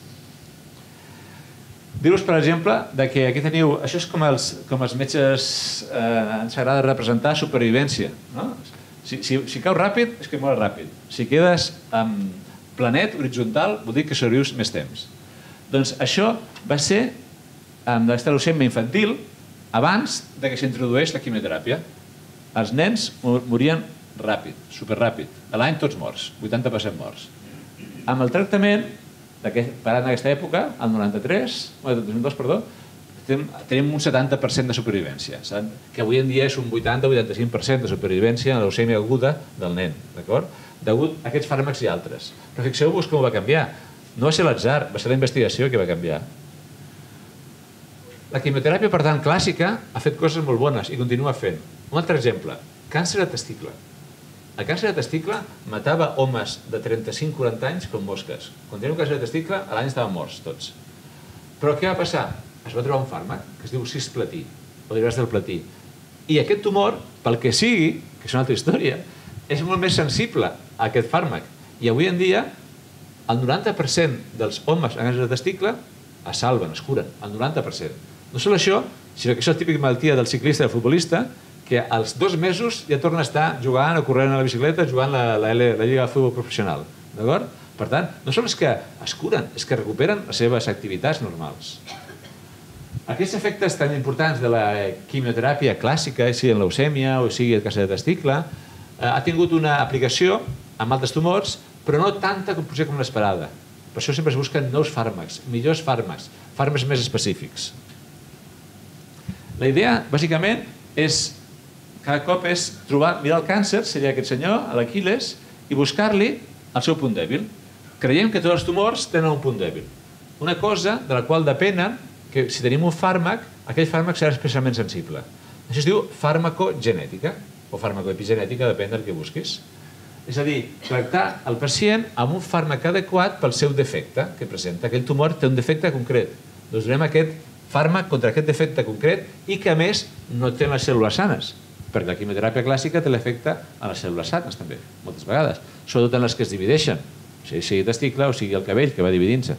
Dir-vos, per exemple, que aquí teniu... Això és com els metges ens agrada representar supervivència. Si caus ràpid, és que mors ràpid. Si quedes planet, horitzontal, vol dir que sobrevius més temps. Doncs això va ser amb la leucèmia infantil abans que s'introdueix la quimioteràpia. Els nens morien ràpid, superràpid. A l'any tots morts, 80% morts. Amb el tractament, parat en aquesta època, el 2002, tenim un 70% de supervivència, que avui en dia és un 80-85% de supervivència en la leucèmia aguda del nen, degut a aquests fàrmacs i altres. Però fixeu-vos com va canviar. No va ser l'atzar, va ser la investigació que va canviar. La quimioteràpia, per tant, clàssica, ha fet coses molt bones i continua fent. Un altre exemple, càncer de testicle. El càncer de testicle matava homes de 35-40 anys com mosques. Quan tenia un càncer de testicle, a l'any estaven morts tots. Però què va passar? Es va trobar un fàrmac que es diu cisplatí, o derivats del platí. I aquest tumor, pel que sigui, que és una altra història, és molt més sensible a aquest fàrmac. I avui en dia, el 90% dels homes amb càncer de testicle es salven, es curen, el 90%. No sol això, sinó que és la típica malaltia del ciclista i del futbolista, que als 2 mesos ja torna a estar jugant o corrent a la bicicleta, jugant la Lliga de Futbol Professional. Per tant, no sols que es curen, és que recuperen les seves activitats normals. Aquests efectes tan importants de la quimioteràpia clàssica, sigui en leucèmia o sigui el càncer de testicle, ha tingut una aplicació amb altres tumors, però no tanta com l'esperada. Per això sempre es busquen nous fàrmacs, millors fàrmacs, fàrmacs més específics. La idea, bàsicament, cada cop és mirar el càncer, seria aquest senyor, l'Aquil·les, i buscar-li el seu punt dèbil. Creiem que tots els tumors tenen un punt dèbil. Una cosa de la qual depenen que si tenim un fàrmac, aquell fàrmac serà especialment sensible. Això es diu farmacogenètica o farmacoepigenètica, depèn del que busquis. És a dir, tractar el pacient amb un fàrmac adequat pel seu defecte que presenta. Aquell tumor té un defecte concret. Doncs donem aquest fàrmac contra aquest defecte concret i que, a més, no té les cèl·lules sanes, perquè la quimioteràpia clàssica té l'efecte a les cèl·lules sanes, també, moltes vegades, sobretot en les que es divideixen, sigui testicle o sigui el cabell, que va dividint-se.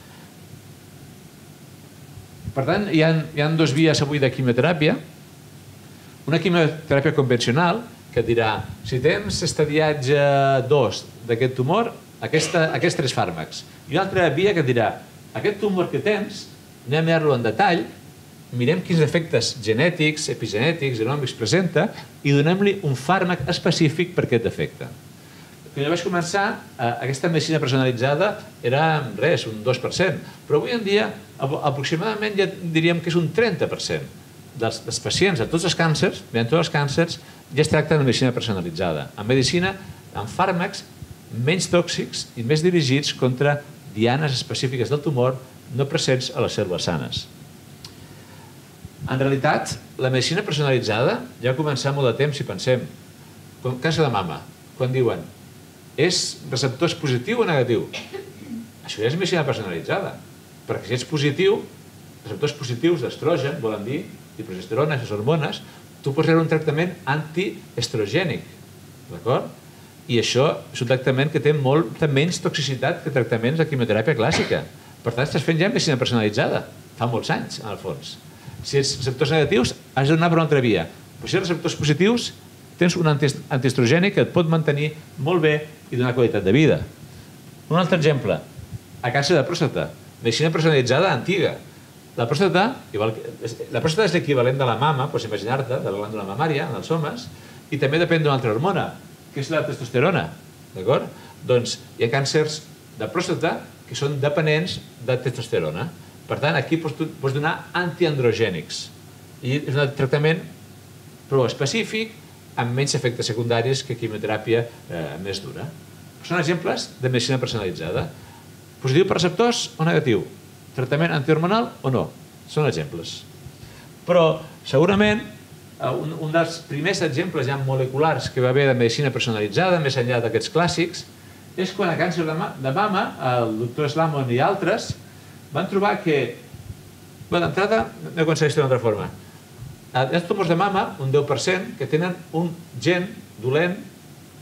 Per tant, hi ha 2 vies avui de quimioteràpia. Una quimioteràpia convencional, que et dirà, si tens estadiatge 2 d'aquest tumor, aquests 3 fàrmacs. I una altra via que et dirà, aquest tumor que tens, anem a mirar-lo en detall, mirem quins efectes genètics, epigenètics, genòmics presenta i donem-li un fàrmac específic per aquest efecte. Quan jo vaig començar, aquesta medicina personalitzada era res, un 2%, però avui en dia aproximadament ja diríem que és un 30% dels pacients de tots els càncers, ja es tracta de medicina personalitzada. En medicina, amb fàrmacs menys tòxics i més dirigits contra dianes específiques del tumor no presents a les cèl·lules sanes. En realitat, la medicina personalitzada ja va començar molt de temps, si pensem. Càncer de mama, quan diuen és receptor positiu o negatiu? Això ja és medicina personalitzada, perquè si ets positiu, receptors positius d'estrogen, volen dir, i progesterona, les hormones, tu pots rebre un tractament antiestrogènic, d'acord? I això és un tractament que té molta menys toxicitat que tractaments de quimioteràpia clàssica. Per tant, estàs fent ja medicina personalitzada, fa molts anys, en el fons. Si ets receptors negatius, has d'anar per una altra via. Però si ets receptors positius, tens un antiestrogènic que et pot mantenir molt bé i donar qualitat de vida. Un altre exemple, el càncer de pròstata, medicina personalitzada antiga. La pròstata és l'equivalent de la mama, pots imaginar-te, de la glàndula mamària, en els homes, i també depèn d'una altra hormona, que és la testosterona. D'acord? Doncs hi ha càncers de pròstata que són dependents de testosterona. Per tant, aquí pots donar antiandrogènics. I és un tractament prou específic, amb menys efectes secundaris que quimioteràpia més dura. Són exemples de medicina personalitzada. Positiu per receptors o negatiu? Tractament antihormonal o no? Són exemples. Però, segurament, un dels primers exemples ja moleculars que va haver de medicina personalitzada, més enllà d'aquests clàssics, és quan a càncer de mama, el doctor Slamon i altres van trobar que, d'entrada, no aconsegueix d'una altra forma. Hi ha tumors de mama, un 10%, que tenen un gen dolent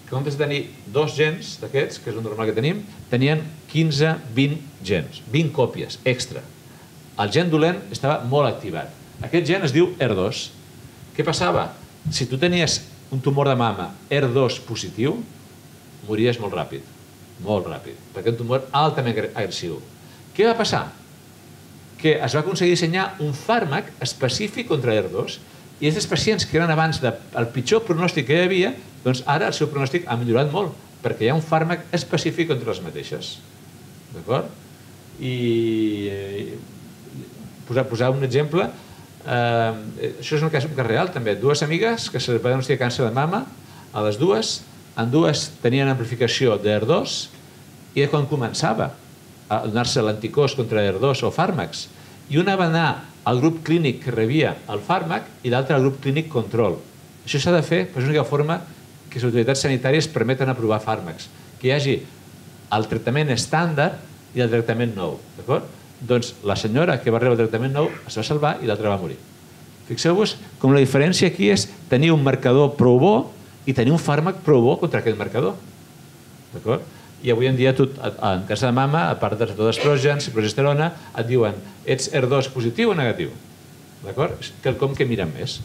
que en comptes de tenir 2 gens d'aquests, que és el normal que tenim, tenien 15-20 gens, 20 còpies extra. El gen dolent estava molt activat. Aquest gen es diu ER2. Què passava? Si tu tenies un tumor de mama ER2 positiu, mories molt ràpid, perquè un tumor altament agressiu. Què va passar? Que es va aconseguir dissenyar un fàrmac específic contra ER2 i aquests pacients que eren abans el pitjor pronòstic que hi havia, doncs ara el seu pronòstic ha millorat molt, perquè hi ha un fàrmac específic contra les mateixes. D'acord? I posar un exemple, això és un cas real també. 2 amigues que se va diagnosticar càncer de mama, a les dues, en dues tenien amplificació d'ER2 i quan començava a donar-se l'anticòs contra ER2 o fàrmacs, i una va anar al grup clínic que rebia el fàrmac i l'altre al grup clínic control. Això s'ha de fer, és l'única forma que les autoritats sanitàries permeten aprovar fàrmacs, que hi hagi el tractament estàndard i el tractament nou. Doncs la senyora que va rebre el tractament nou es va salvar i l'altra va morir. Fixeu-vos com la diferència aquí és tenir un marcador prou bo i tenir un fàrmac prou bo contra aquest marcador. I avui en dia, en cas de mama, a part de estrògens i progesterona, et diuen ets ER2 positiu o negatiu. És quelcom que miren més.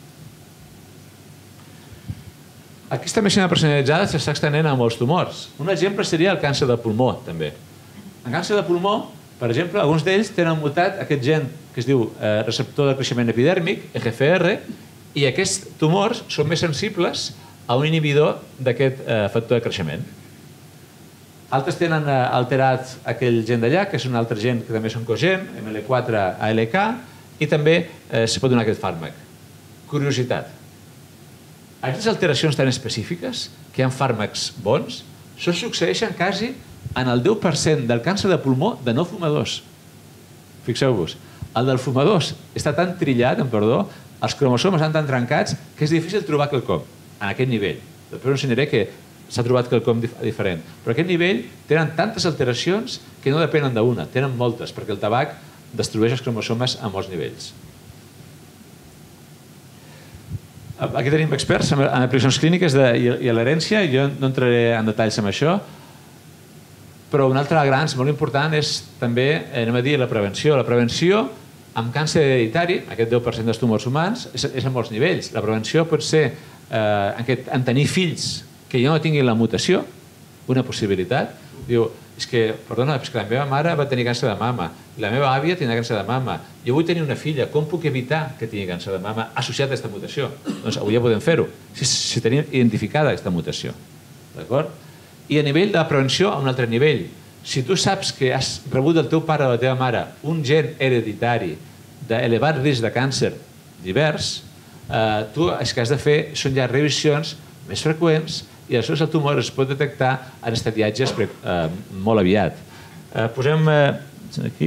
Aquesta medicina personalitzada s'està extenent a molts tumors. Un exemple seria el càncer de pulmó, també. En càncer de pulmó, per exemple, alguns d'ells tenen mutat aquest gen que es diu receptor de creixement epidèrmic, EGFR, i aquests tumors són més sensibles a un inhibidor d'aquest factor de creixement. Altres tenen alterat aquell gen d'allà, que és un altre gen que també és un cogen, ML4-ALK, i també es pot donar aquest fàrmac. Curiositat. Aquestes alteracions tan específiques, que hi ha fàrmacs bons, això succeeixen quasi en el 10% del càncer de pulmó de no fumadors. Fixeu-vos, el del fumadors està tan trillat, els cromosomes estan tan trencats que és difícil trobar quelcom en aquest nivell. Després us ensenyaré que s'ha trobat quelcom diferent. Però a aquest nivell tenen tantes alteracions que no depenen d'una, tenen moltes, perquè el tabac destrueix els cromosomes a molts nivells. Aquí tenim experts en aplicacions clíniques i a l'herència, jo no entraré en detalls amb això, però un altre grans molt important és també, anem a dir, la prevenció. La prevenció amb càncer hereditari, aquest 10% dels tumors humans, és a molts nivells. La prevenció pot ser en tenir fills que ja no tinguin la mutació, una possibilitat. Diu, és que la meva mare va tenir càncer de mama, i la meva àvia tenia càncer de mama, jo vull tenir una filla, com puc evitar que tingui càncer de mama associat a aquesta mutació? Doncs avui ja podem fer-ho, si tenim identificada aquesta mutació. D'acord? I a nivell de prevenció, a un altre nivell, si tu saps que has rebut del teu pare o de la teva mare un gen hereditari d'elevat risc de càncer divers, tu el que has de fer són ja revisions més freqüents i aleshores el tumor es pot detectar en estadiatges molt aviat. Posem aquí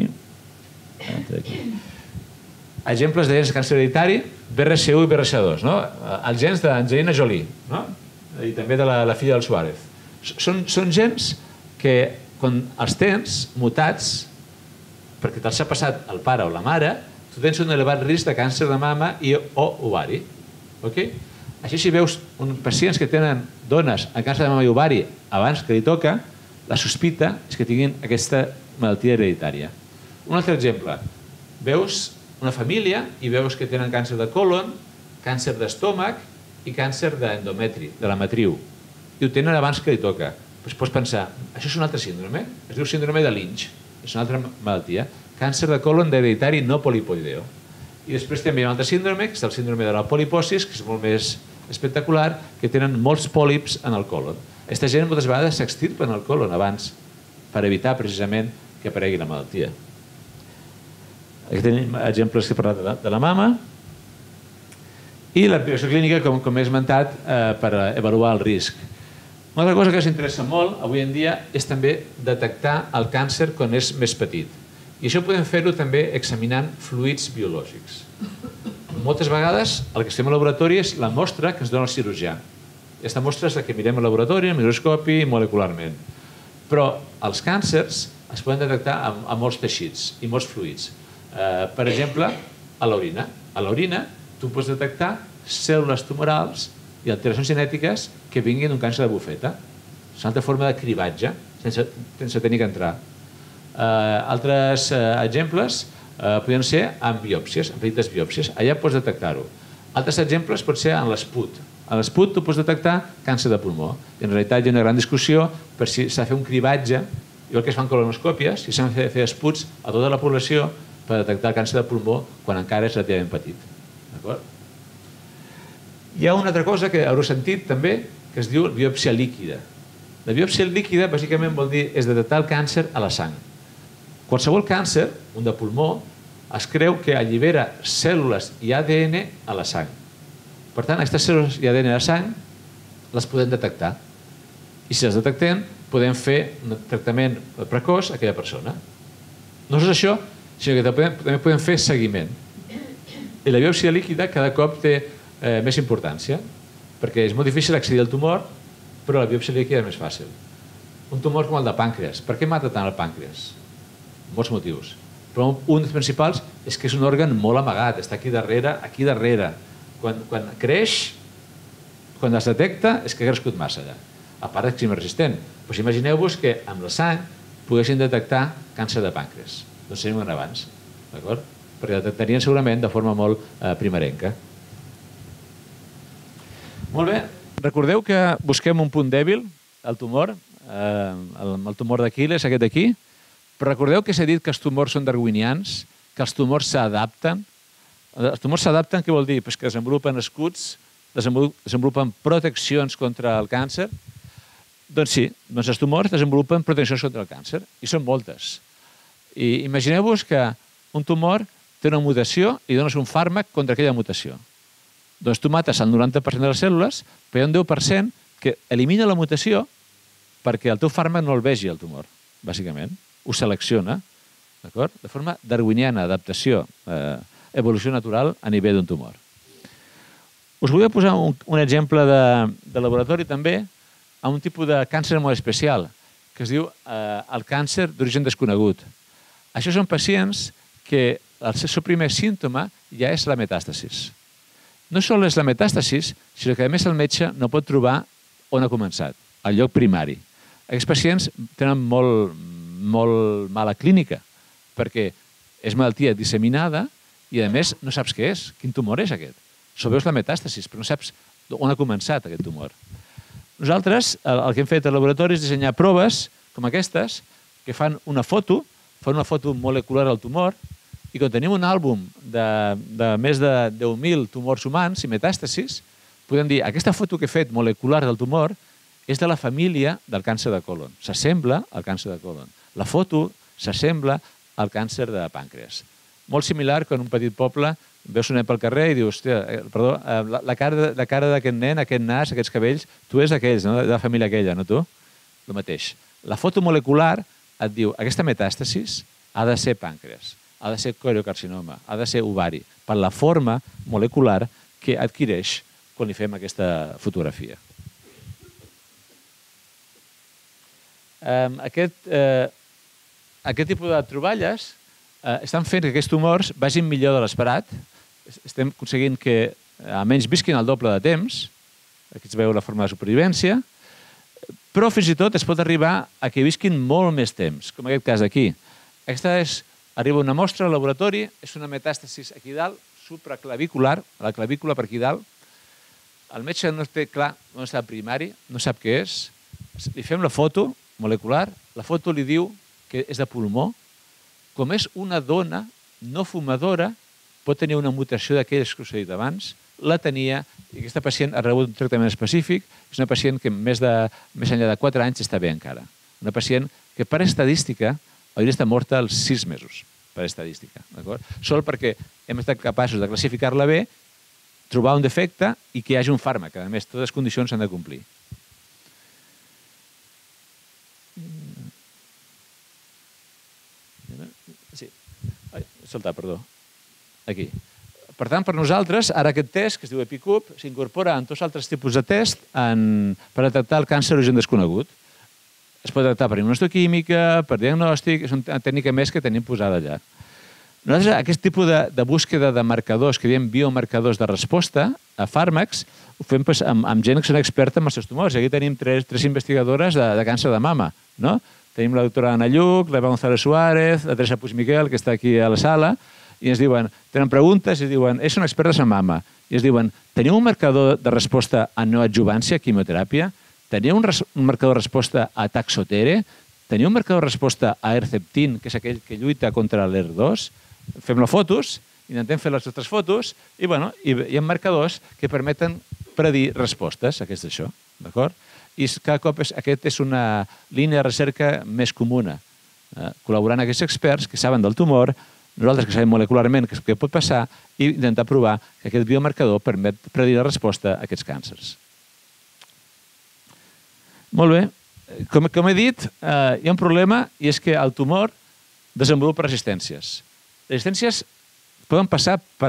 exemples de gens de càncer hereditari, BRCA1 i BRCA2, els gens d'Angelina Jolie i també de la filla del Suárez. Són gens que quan els tens mutats, perquè te'ls ha passat el pare o la mare, tu tens un elevat risc de càncer de mama o ovari. Així, si veus pacients que tenen dones amb càncer de mama i ovari abans que li toca, la sospita és que tinguin aquesta malaltia hereditària. Un altre exemple. Veus una família i veus que tenen càncer de colon, càncer d'estómac i càncer d'endometri, de la matriu. I ho tenen abans que li toca. Pots pensar, això és un altre síndrome? Es diu síndrome de Lynch. És una altra malaltia. Càncer de colon hereditari no polipoideo. I després també hi ha un altre síndrome, que és el síndrome de la poliposis, que és molt més espectacular, que tenen molts pòlips en el colon. Aquesta gent moltes vegades s'extirpen el colon abans per evitar precisament que aparegui la malaltia. Aquí tenim exemples que he parlat de la mama i l'aplicació clínica, com he esmentat, per avaluar el risc. Una altra cosa que ens interessa molt avui en dia és també detectar el càncer quan és més petit. I això podem fer-ho també examinant fluids biològics. Moltes vegades el que fem al laboratori és la mostra que ens dona el cirurgià. Aquesta mostra és la que mirem al laboratori, al microscopi i molecularment. Però els càncers es poden detectar a molts teixits i molts fluids. Per exemple, a l'orina. A l'orina tu pots detectar cèl·lules tumorals i alteracions genètiques que vinguin d'un càncer de bufeta. És una altra forma de cribatge, sense tenir que entrar. Altres exemples podrien ser amb biòpsies, amb petites biòpsies. Allà pots detectar-ho. Altres exemples pot ser en l'esput. A l'esput tu pots detectar càncer de pulmó. En realitat hi ha una gran discussió per si s'ha de fer un cribatge, igual que es fan colonoscòpies, si s'han de fer esputs a tota la població per detectar el càncer de pulmó quan encara és relativament petit. D'acord? Hi ha una altra cosa que haureu sentit també, que es diu biòpsia líquida. La biòpsia líquida bàsicament vol dir és detectar el càncer a la sang. Qualsevol càncer, un de pulmó, es creu que allibera cèl·lules i ADN a la sang. Per tant, aquestes cèl·lules i ADN a la sang les podem detectar. I si les detectem, podem fer un tractament precoç a aquella persona. No és això, sinó que també podem fer seguiment. I la biòpsia líquida cada cop té més importància, perquè és molt difícil accedir al tumor, però la biòpsia líquida és més fàcil. Un tumor com el de pàncreas. Per què mata tant el pàncreas? Molts motius. Però un dels principals és que és un òrgan molt amagat, està aquí darrere. Quan creix, quan es detecta, és que ha crescut massa allà. A part és resistent. Doncs imagineu-vos que amb la sang poguessin detectar càncer de pàncreas. Doncs serien agravants, d'acord? Perquè detectarien segurament de forma molt primerenca. Molt bé. Recordeu que busquem un punt dèbil, el tumor, el tumor d'Aquil·les, aquest d'aquí, però recordeu que s'ha dit que els tumors són darwinians, que els tumors s'adapten. Els tumors s'adapten, què vol dir? Pues que desenvolupen escuts, desenvolupen proteccions contra el càncer. Doncs sí, doncs els tumors desenvolupen proteccions contra el càncer, i són moltes. I imagineu-vos que un tumor té una mutació i dones un fàrmac contra aquella mutació. Doncs tu mates el 90% de les cèl·lules, però hi ha un 10% que elimina la mutació perquè el teu fàrmac no el vegi, el tumor, bàsicament. Ho selecciona, d'acord? De forma darwiniana, adaptació, evolució natural a nivell d'un tumor. Us volia posar un exemple de laboratori també a un tipus de càncer molt especial, que es diu el càncer d'origen desconegut. Això són pacients que el seu primer símptoma ja és la metàstasis. No sols és la metàstasis, sinó que a més el metge no pot trobar on ha començat, al lloc primari. Aquests pacients tenen molt mala clínica, perquè és malaltia disseminada i a més no saps què és, quin tumor és aquest. Veus la metàstasis, però no saps on ha començat aquest tumor. Nosaltres el que hem fet al laboratori és dissenyar proves com aquestes que fan una foto molecular al tumor i quan tenim un àlbum de més de 10.000 tumors humans i metàstasis, podem dir aquesta foto que he fet molecular del tumor és de la família del càncer de còlon. S'assembla al càncer de còlon. La foto s'assembla al càncer de pàncreas. Molt similar quan un petit poble veus un nen pel carrer i dius, hòstia, perdó, la cara d'aquest nen, aquest nas, aquests cabells, tu és d'aquells, no? De la família aquella, no tu? El mateix. La foto molecular et diu, aquesta metàstasis ha de ser pàncreas, ha de ser coriocarcinoma, ha de ser ovari, per la forma molecular que adquireix quan li fem aquesta fotografia. Aquest tipus de troballes estan fent que aquests tumors vagin millor de l'esperat. Estem aconseguint que almenys visquin el doble de temps. Aquí es veu la forma de supervivència. Però fins i tot es pot arribar a que visquin molt més temps, com en aquest cas aquí. Aquesta arriba una mostra al laboratori, és una metàstasis aquí dalt, supraclavicular, a la clavícula per aquí dalt. El metge no té clar on està el primari, no sap què és. Li fem la foto molecular, la foto li diu que és de pulmó. Com és una dona no fumadora, pot tenir una mutació d'aquelles que us he dit abans, la tenia, i aquesta pacient ha rebut un tractament específic, és una pacient que més enllà de 4 anys està bé encara. Una pacient que per estadística hauria d'estar morta als 6 mesos, per estadística. Sol perquè hem estat capaços de classificar-la bé, trobar un defecte i que hi hagi un fàrmac. A més, totes les condicions s'han de complir. Sí. Ai, he saltat, perdó. Aquí. Per tant, per nosaltres, ara aquest test, que es diu EpiCup, s'incorpora en tots altres tipus de test per detectar el càncer d'origen desconegut. Es pot detectar per immunohistoquímica, per diagnòstic, és una tècnica més que tenim posada allà. Nosaltres, aquest tipus de búsqueda de marcadors, que diem biomarcadors de resposta a fàrmacs, ho fem amb gent que són experta en els seus tumors. Aquí tenim tres investigadores de càncer de mama. No? Tenim la doctora Ana Lluc, la González Suárez, la Teresa Puigmiquel, que està aquí a la sala, i ens diuen, tenen preguntes i diuen, són expertes en mama. I ens diuen, teniu un marcador de resposta a neoadjuvància, quimioteràpia? Teniu un marcador de resposta a taxotere? Teniu un marcador de resposta a Herceptin, que és aquell que lluita contra l'ER2? Fem-la fotos, intentem fer les nostres fotos i hi ha marcadors que permeten predir respostes a aquest d'això. D'acord? I cada cop aquesta és una línia de recerca més comuna, col·laborant amb aquests experts que saben del tumor, nosaltres que sabem molecularment què pot passar i intentar provar que aquest biomarcador permet predir la resposta a aquests càncers. Molt bé. Com he dit, hi ha un problema i és que el tumor desenvolupa resistències. Les resistències poden passar per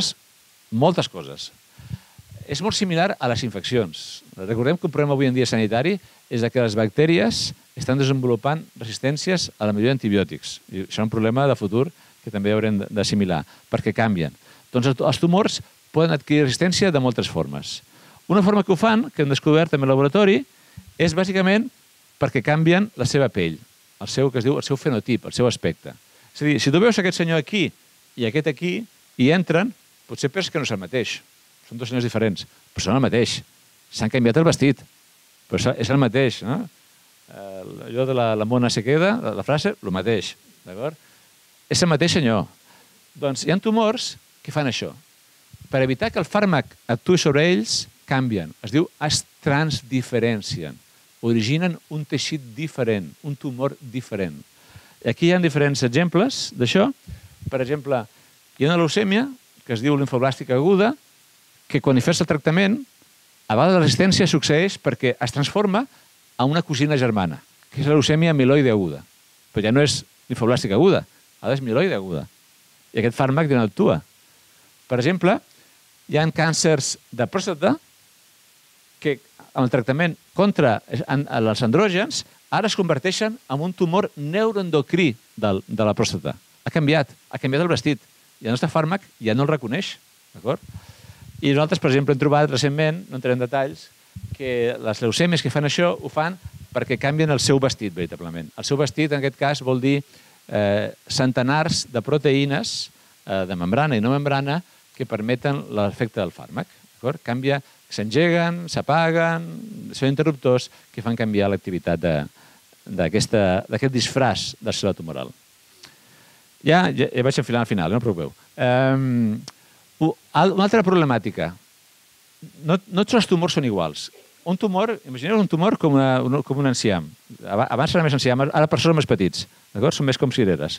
moltes coses. És molt similar a les infeccions. Recordem que un problema avui en dia sanitari és que les bactèries estan desenvolupant resistències a la majoria d'antibiòtics. I això és un problema de futur que també haurem d'assimilar, perquè canvien. Doncs els tumors poden adquirir resistència de moltes formes. Una forma que ho fan, que hem descobert també al laboratori, és bàsicament perquè canvien la seva pell, el seu fenotip, el seu aspecte. És a dir, si tu veus aquest senyor aquí i aquest aquí i entren, potser penses que no és el mateix. Són dos senyors diferents, però són el mateix. S'han canviat el vestit, però és el mateix. No? Allò de la mona se queda, la frase, el mateix. D'acord? És el mateix senyor. Doncs hi ha tumors que fan això. Per evitar que el fàrmac actuï sobre ells, canvien. Es transdiferencien. Originen un teixit diferent, un tumor diferent. Aquí hi ha diferents exemples d'això. Per exemple, hi ha una leucèmia, que es diu limfoblàstica aguda, que quan hi fes el tractament, a vegades la resistència succeeix perquè es transforma en una cosina germana, que és la leucèmia amiloide aguda. Però ja no és limfoblàstica aguda, ara és amiloide aguda. I aquest fàrmac ja no actua. Per exemple, hi ha càncers de pròstata que amb el tractament contra els andrògens ara es converteixen en un tumor neuroendocrí de la pròstata. Ha canviat el vestit. I el nostre fàrmac ja no el reconeix. D'acord? I nosaltres, per exemple, hem trobat recentment, no entraré en detalls, que les leucèmies que fan això ho fan perquè canvien el seu vestit, veritablement. El seu vestit, en aquest cas, vol dir centenars de proteïnes de membrana i no membrana que permeten l'efecte del fàrmac. Canvia, s'engeguen, s'apaguen, són interruptors que fan canviar l'activitat d'aquest disfraç de cèl·lula tumoral. Ja vaig enfilant al final, no us preocupeu. Una altra problemàtica. No tots els tumors són iguals. Un tumor, imagineu un tumor com un enciam. Abans era més enciam, ara per són més petits. Són més com cireres.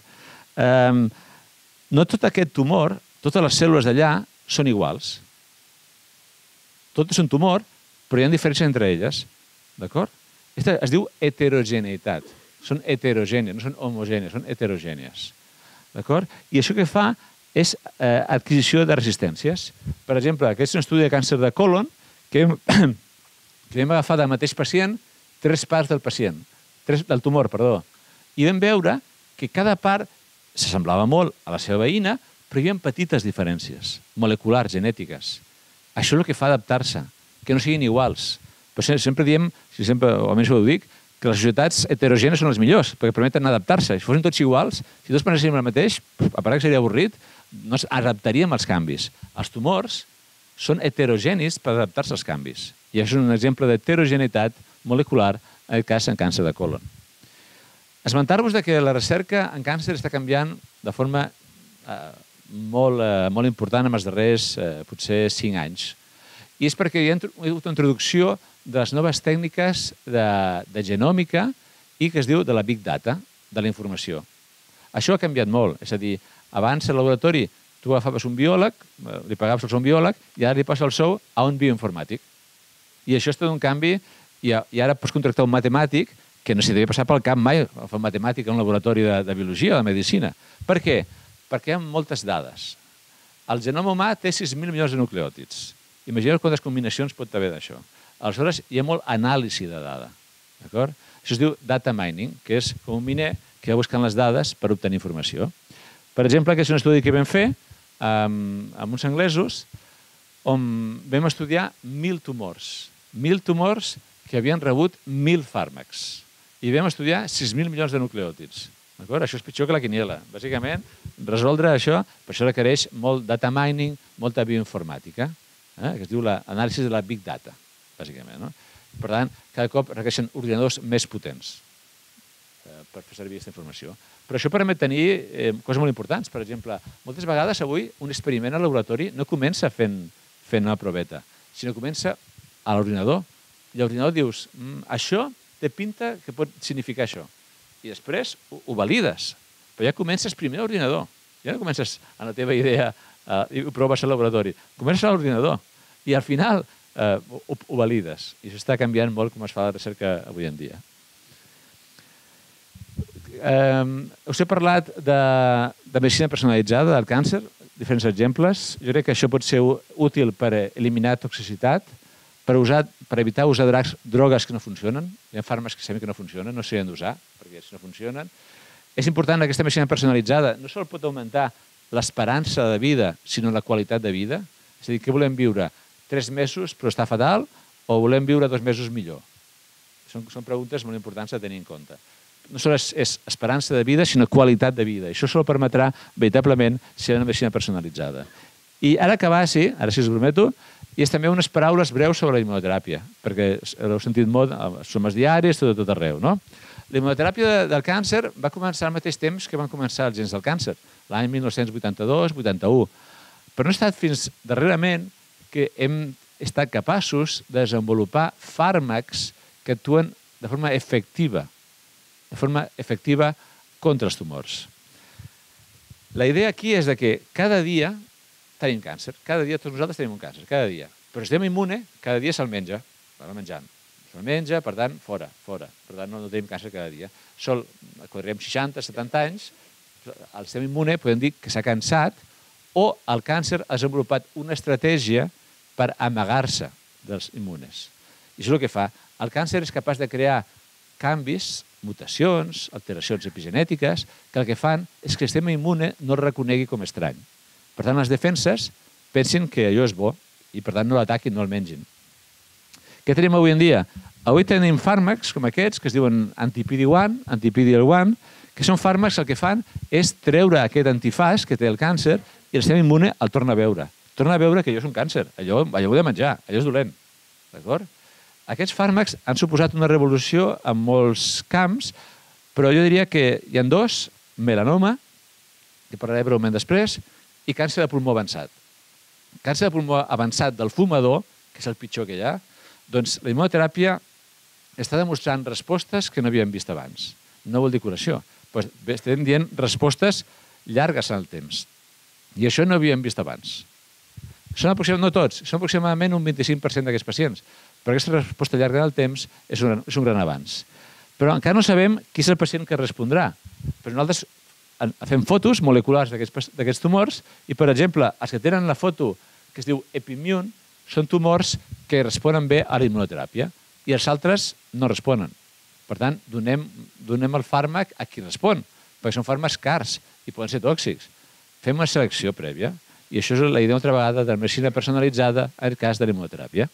No tot aquest tumor, totes les cèl·lules d'allà són iguals. Tot és un tumor, però hi ha diferències entre elles. D'acord? Es diu heterogeneïtat. Són heterogènies, no són homogènies, són heterogènies. D'acord? I això que fa és adquisició de resistències. Per exemple, aquest és un estudi de càncer de còlon que vam agafar del mateix pacient 3 parts del tumor, i vam veure que cada part s'assemblava molt a la seva veïna, però hi havia petites diferències moleculars, genètiques. Això és el que fa adaptar-se, que no siguin iguals. Però sempre diem, o almenys ho dic, que les societats heterogènies són les millors, perquè permeten adaptar-se. Si fossin tots iguals, si tots penséssim el mateix, a part que seria avorrit, no ens adaptaríem als canvis. Els tumors són heterogenis per adaptar-se als canvis. I això és un exemple d'heterogeneïtat molecular, en aquest cas en càncer de còlon. Esmentar-vos que la recerca en càncer està canviant de forma molt important en els darrers potser 5 anys. I és perquè hi ha hagut una introducció de les noves tècniques de genòmica i que es diu de la Big Data, de la informació. Això ha canviat molt. És a dir, abans al laboratori tu agafaves un biòleg, li pagaves el sou a un biòleg i ara li passa el sou a un bioinformàtic. I això és tot un canvi i ara pots contractar un matemàtic que no s'hi devia passar pel cap mai, fer matemàtica en un laboratori de biologia o de medicina. Per què? Perquè hi ha moltes dades. El genoma humà té 6.000 milions de nucleòtids. Imagineu quantes combinacions pot haver d'això. Aleshores, hi ha molt anàlisi de dada. Això es diu data mining, que és com un miner que va buscant les dades per obtenir informació. Per exemple, aquest és un estudi que vam fer amb uns anglesos on vam estudiar 1.000 tumors. 1.000 tumors que havien rebut 1.000 fàrmacs. I vam estudiar 6.000 milions de nucleòtids. Això és pitjor que la quiniela. Bàsicament, resoldre això, per això requereix molt data mining, molta bioinformàtica, que es diu l'anàlisi de la big data, bàsicament. Per tant, cada cop requereixen ordinadors més potents per fer servir aquesta informació. Però això permet tenir coses molt importants. Per exemple, moltes vegades avui un experiment al laboratori no comença fent una proveta, sinó comença a l'ordinador. I l'ordinador dius, això té pinta que pot significar això. I després ho valides. Però ja comences primer a l'ordinador. Ja no comences a la teva idea i ho proves al laboratori. Comences a l'ordinador. I al final ho valides. I això està canviant molt com es fa la recerca avui en dia. Us he parlat de medicina personalitzada, del càncer, diferents exemples. Jo crec que això pot ser útil per eliminar toxicitat, per evitar usar drogues que no funcionen. Hi ha fàrmacs que sembla que no funcionen, no s'hi han d'usar, perquè si no funcionen. És important aquesta medicina personalitzada. No sol pot augmentar l'esperança de vida, sinó la qualitat de vida. És a dir, què volem viure? 3 mesos però està fatal o volem viure 2 mesos millor? Són preguntes molt importants a tenir en compte. No només és esperança de vida, sinó qualitat de vida. Això sol permetrà veritablement ser una medicina personalitzada. I ara acabar, sí, ara sí us ho prometo, i és també unes paraules breus sobre la immunoteràpia, perquè l'heu sentit molt, som els diaris, tot arreu, no? La immunoteràpia del càncer va començar al mateix temps que van començar els gens del càncer, l'any 1982-81. Però no ha estat fins darrerament que hem estat capaços de desenvolupar fàrmacs que actuen de forma efectiva contra els tumors. La idea aquí és que cada dia tenim càncer. Cada dia tots nosaltres tenim un càncer, cada dia. Però el sistema immune cada dia se'l menja, va menjant. Se'l menja, per tant, fora. Per tant, no tenim càncer cada dia. Quan arribem 60, 70 anys, el sistema immune podem dir que s'ha cansat o el càncer ha desenvolupat una estratègia per amagar-se dels immunes. I això és el que fa. El càncer és capaç de crear canvis, mutacions, alteracions epigenètiques, que el que fan és que el sistema immune no el reconegui com estrany. Per tant, les defenses pensin que allò és bo i, per tant, no l'ataquin, no el mengin. Què tenim avui en dia? Avui tenim fàrmacs com aquests, que es diuen anti-PD-1, anti-PD-L1, que són fàrmacs que el que fan és treure aquest antifàs que té el càncer i el sistema immune el torna a veure. Torna a veure que allò és un càncer, allò ho he de menjar, allò és dolent. D'acord? Aquests fàrmacs han suposat una revolució en molts camps, però jo diria que hi ha 2, melanoma, que parlaré breument després, i càncer de pulmó avançat. Càncer de pulmó avançat del fumador, que és el pitjor que hi ha, doncs la immunoteràpia està demostrant respostes que no havíem vist abans. No vol dir curació, però estem dient respostes llargues en el temps. I això no havíem vist abans. Són aproximadament, no tots, són aproximadament un 25% d'aquests pacients, però aquesta resposta llarga del temps és un gran avanç. Però encara no sabem qui és el pacient que respondrà. Però nosaltres fem fotos moleculars d'aquests tumors i, per exemple, els que tenen la foto que es diu Epimmune són tumors que responen bé a la immunoteràpia i els altres no responen. Per tant, donem el fàrmac a qui respon, perquè són fàrmacs cars i poden ser tòxics. Fem una selecció prèvia i això és la idea altra vegada de la medicina personalitzada en el cas de la immunoteràpia.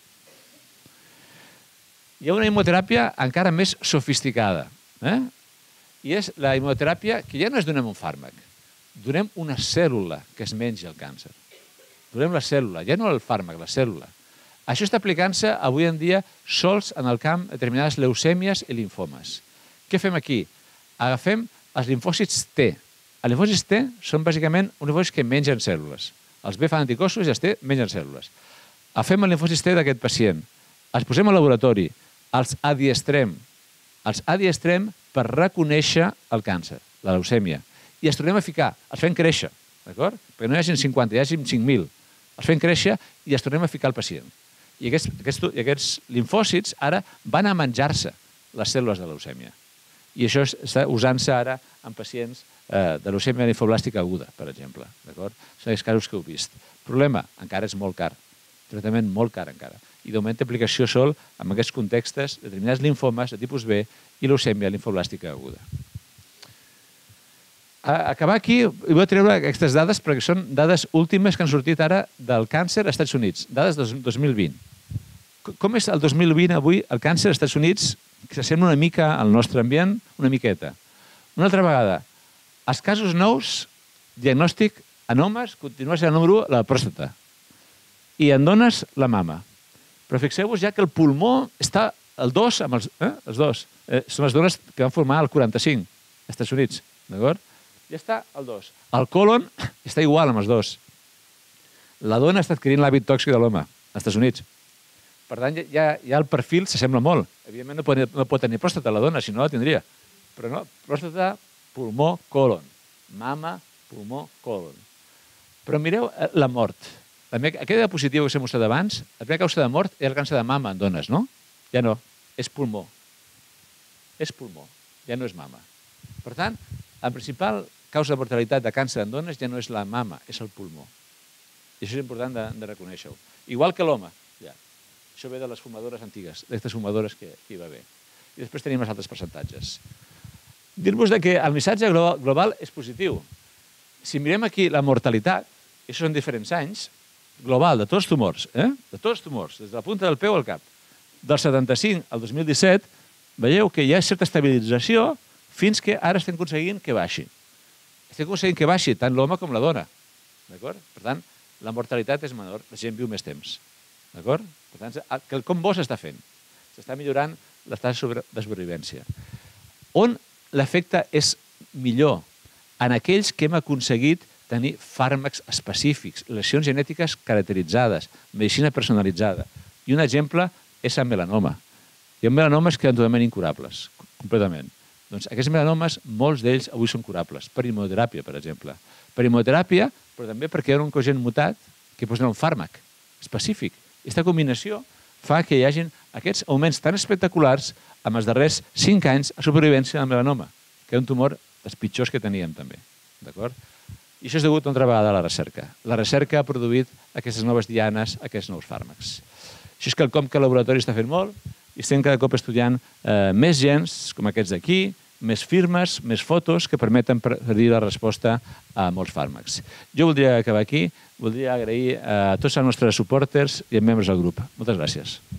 Hi ha una immunoteràpia encara més sofisticada, i és la immunoteràpia que ja no és donem un fàrmac, donem una cèl·lula que es menja el càncer. Donem la cèl·lula, ja no el fàrmac, la cèl·lula. Això està aplicant-se avui en dia sols en el camp de determinades leucèmies i linfomes. Què fem aquí? Agafem els linfòcits T. Els linfòcits T són bàsicament uns linfòcits que mengen cèl·lules. Els B fan anticossos i els T mengen cèl·lules. Agafem els linfòcits T d'aquest pacient, els posem al laboratori, els adiestrem per reconèixer el càncer, la leucèmia, i els tornem a ficar, els fem créixer, d'acord? Perquè no hi hagi 50, hi hagi 5.000. Els fem créixer i els tornem a ficar al pacient. I aquests linfòcits ara van a menjar-se les cèl·lules de leucèmia. I això està usant-se ara en pacients de leucèmia linfoblàstica aguda, per exemple. Són els casos que heu vist. El problema, encara és molt car. Tractament molt car encara. I de moment d'aplicació sol en aquests contextes de determinats linfomes de tipus B i leucèmia linfoblàstica aguda. acabar aquí, i vull treure aquestes dades perquè són dades últimes que han sortit ara del càncer als Estats Units, dades del 2020. Com és el 2020 avui el càncer als Estats Units, que s'assembla una mica al nostre ambient, una miqueta. Una altra vegada, els casos nous, diagnòstic en homes, continua sent el número 1 la pròstata. I en dones, la mama. Però fixeu-vos ja que el pulmó està al 2 amb els dos. Són les dones que van formar el 45 als Estats Units, d'acord? Ja està al 2. El colon està igual amb els dos. La dona està adquirint l'hàbit tòxic de l'home als Estats Units. Per tant, ja el perfil s'assembla molt. Evidentment no pot tenir pròstata la dona, si no la tindria. Però no, pròstata, pulmó, colon. Mama, pulmó, colon. Però mireu la mort. Aquella diapositiva que s'ha mostrat abans, la primera causa de mort és el càncer de mama en dones, no? Ja no, és pulmó. És pulmó, ja no és mama. Per tant, la principal causa de mortalitat de càncer en dones ja no és la mama, és el pulmó. I això és important de reconèixer-ho. Igual que l'home. Això ve de les fumadores antigues, d'aquestes fumadores que hi va haver. I després tenim els altres percentatges. Dir-vos que el missatge global és positiu. Si mirem aquí la mortalitat, això són diferents anys, global, de tots els tumors, de tots els tumors, des de la punta del peu al cap, del 75 al 2017, veieu que hi ha certa estabilització fins que ara estem aconseguint que baixi. Estem aconseguint que baixi tant l'home com la dona. D'acord? Per tant, la mortalitat és menor, la gent viu més temps. D'acord? Per tant, quelcom bo s'està fent. S'està millorant l'estat de sobrevivència. On l'efecte és millor? En aquells que hem aconseguit tenir fàrmacs específics, lesions genètiques caracteritzades, medicina personalitzada. I un exemple és el melanoma. Hi ha melanomes que eren totalment incurables, completament. Doncs aquests melanomes, molts d'ells avui són curables, per immunoteràpia, per exemple. Per immunoteràpia, però també perquè hi ha un oncogen mutat que posa un fàrmac específic. Aquesta combinació fa que hi hagi aquests augments tan espectaculars amb els darrers 5 anys a supervivència del melanoma, que és un tumor dels pitjors que teníem també. D'acord? I això és degut una altra vegada a la recerca. La recerca ha produït aquestes noves dianes, aquests nous fàrmacs. Això és quelcom que el laboratori està fent molt i estem cada cop estudiant més gens com aquests d'aquí, més firmes, més fotos que permeten predir la resposta a molts fàrmacs. Jo voldria acabar aquí, voldria agrair a tots els nostres supporters i membres del grup. Moltes gràcies.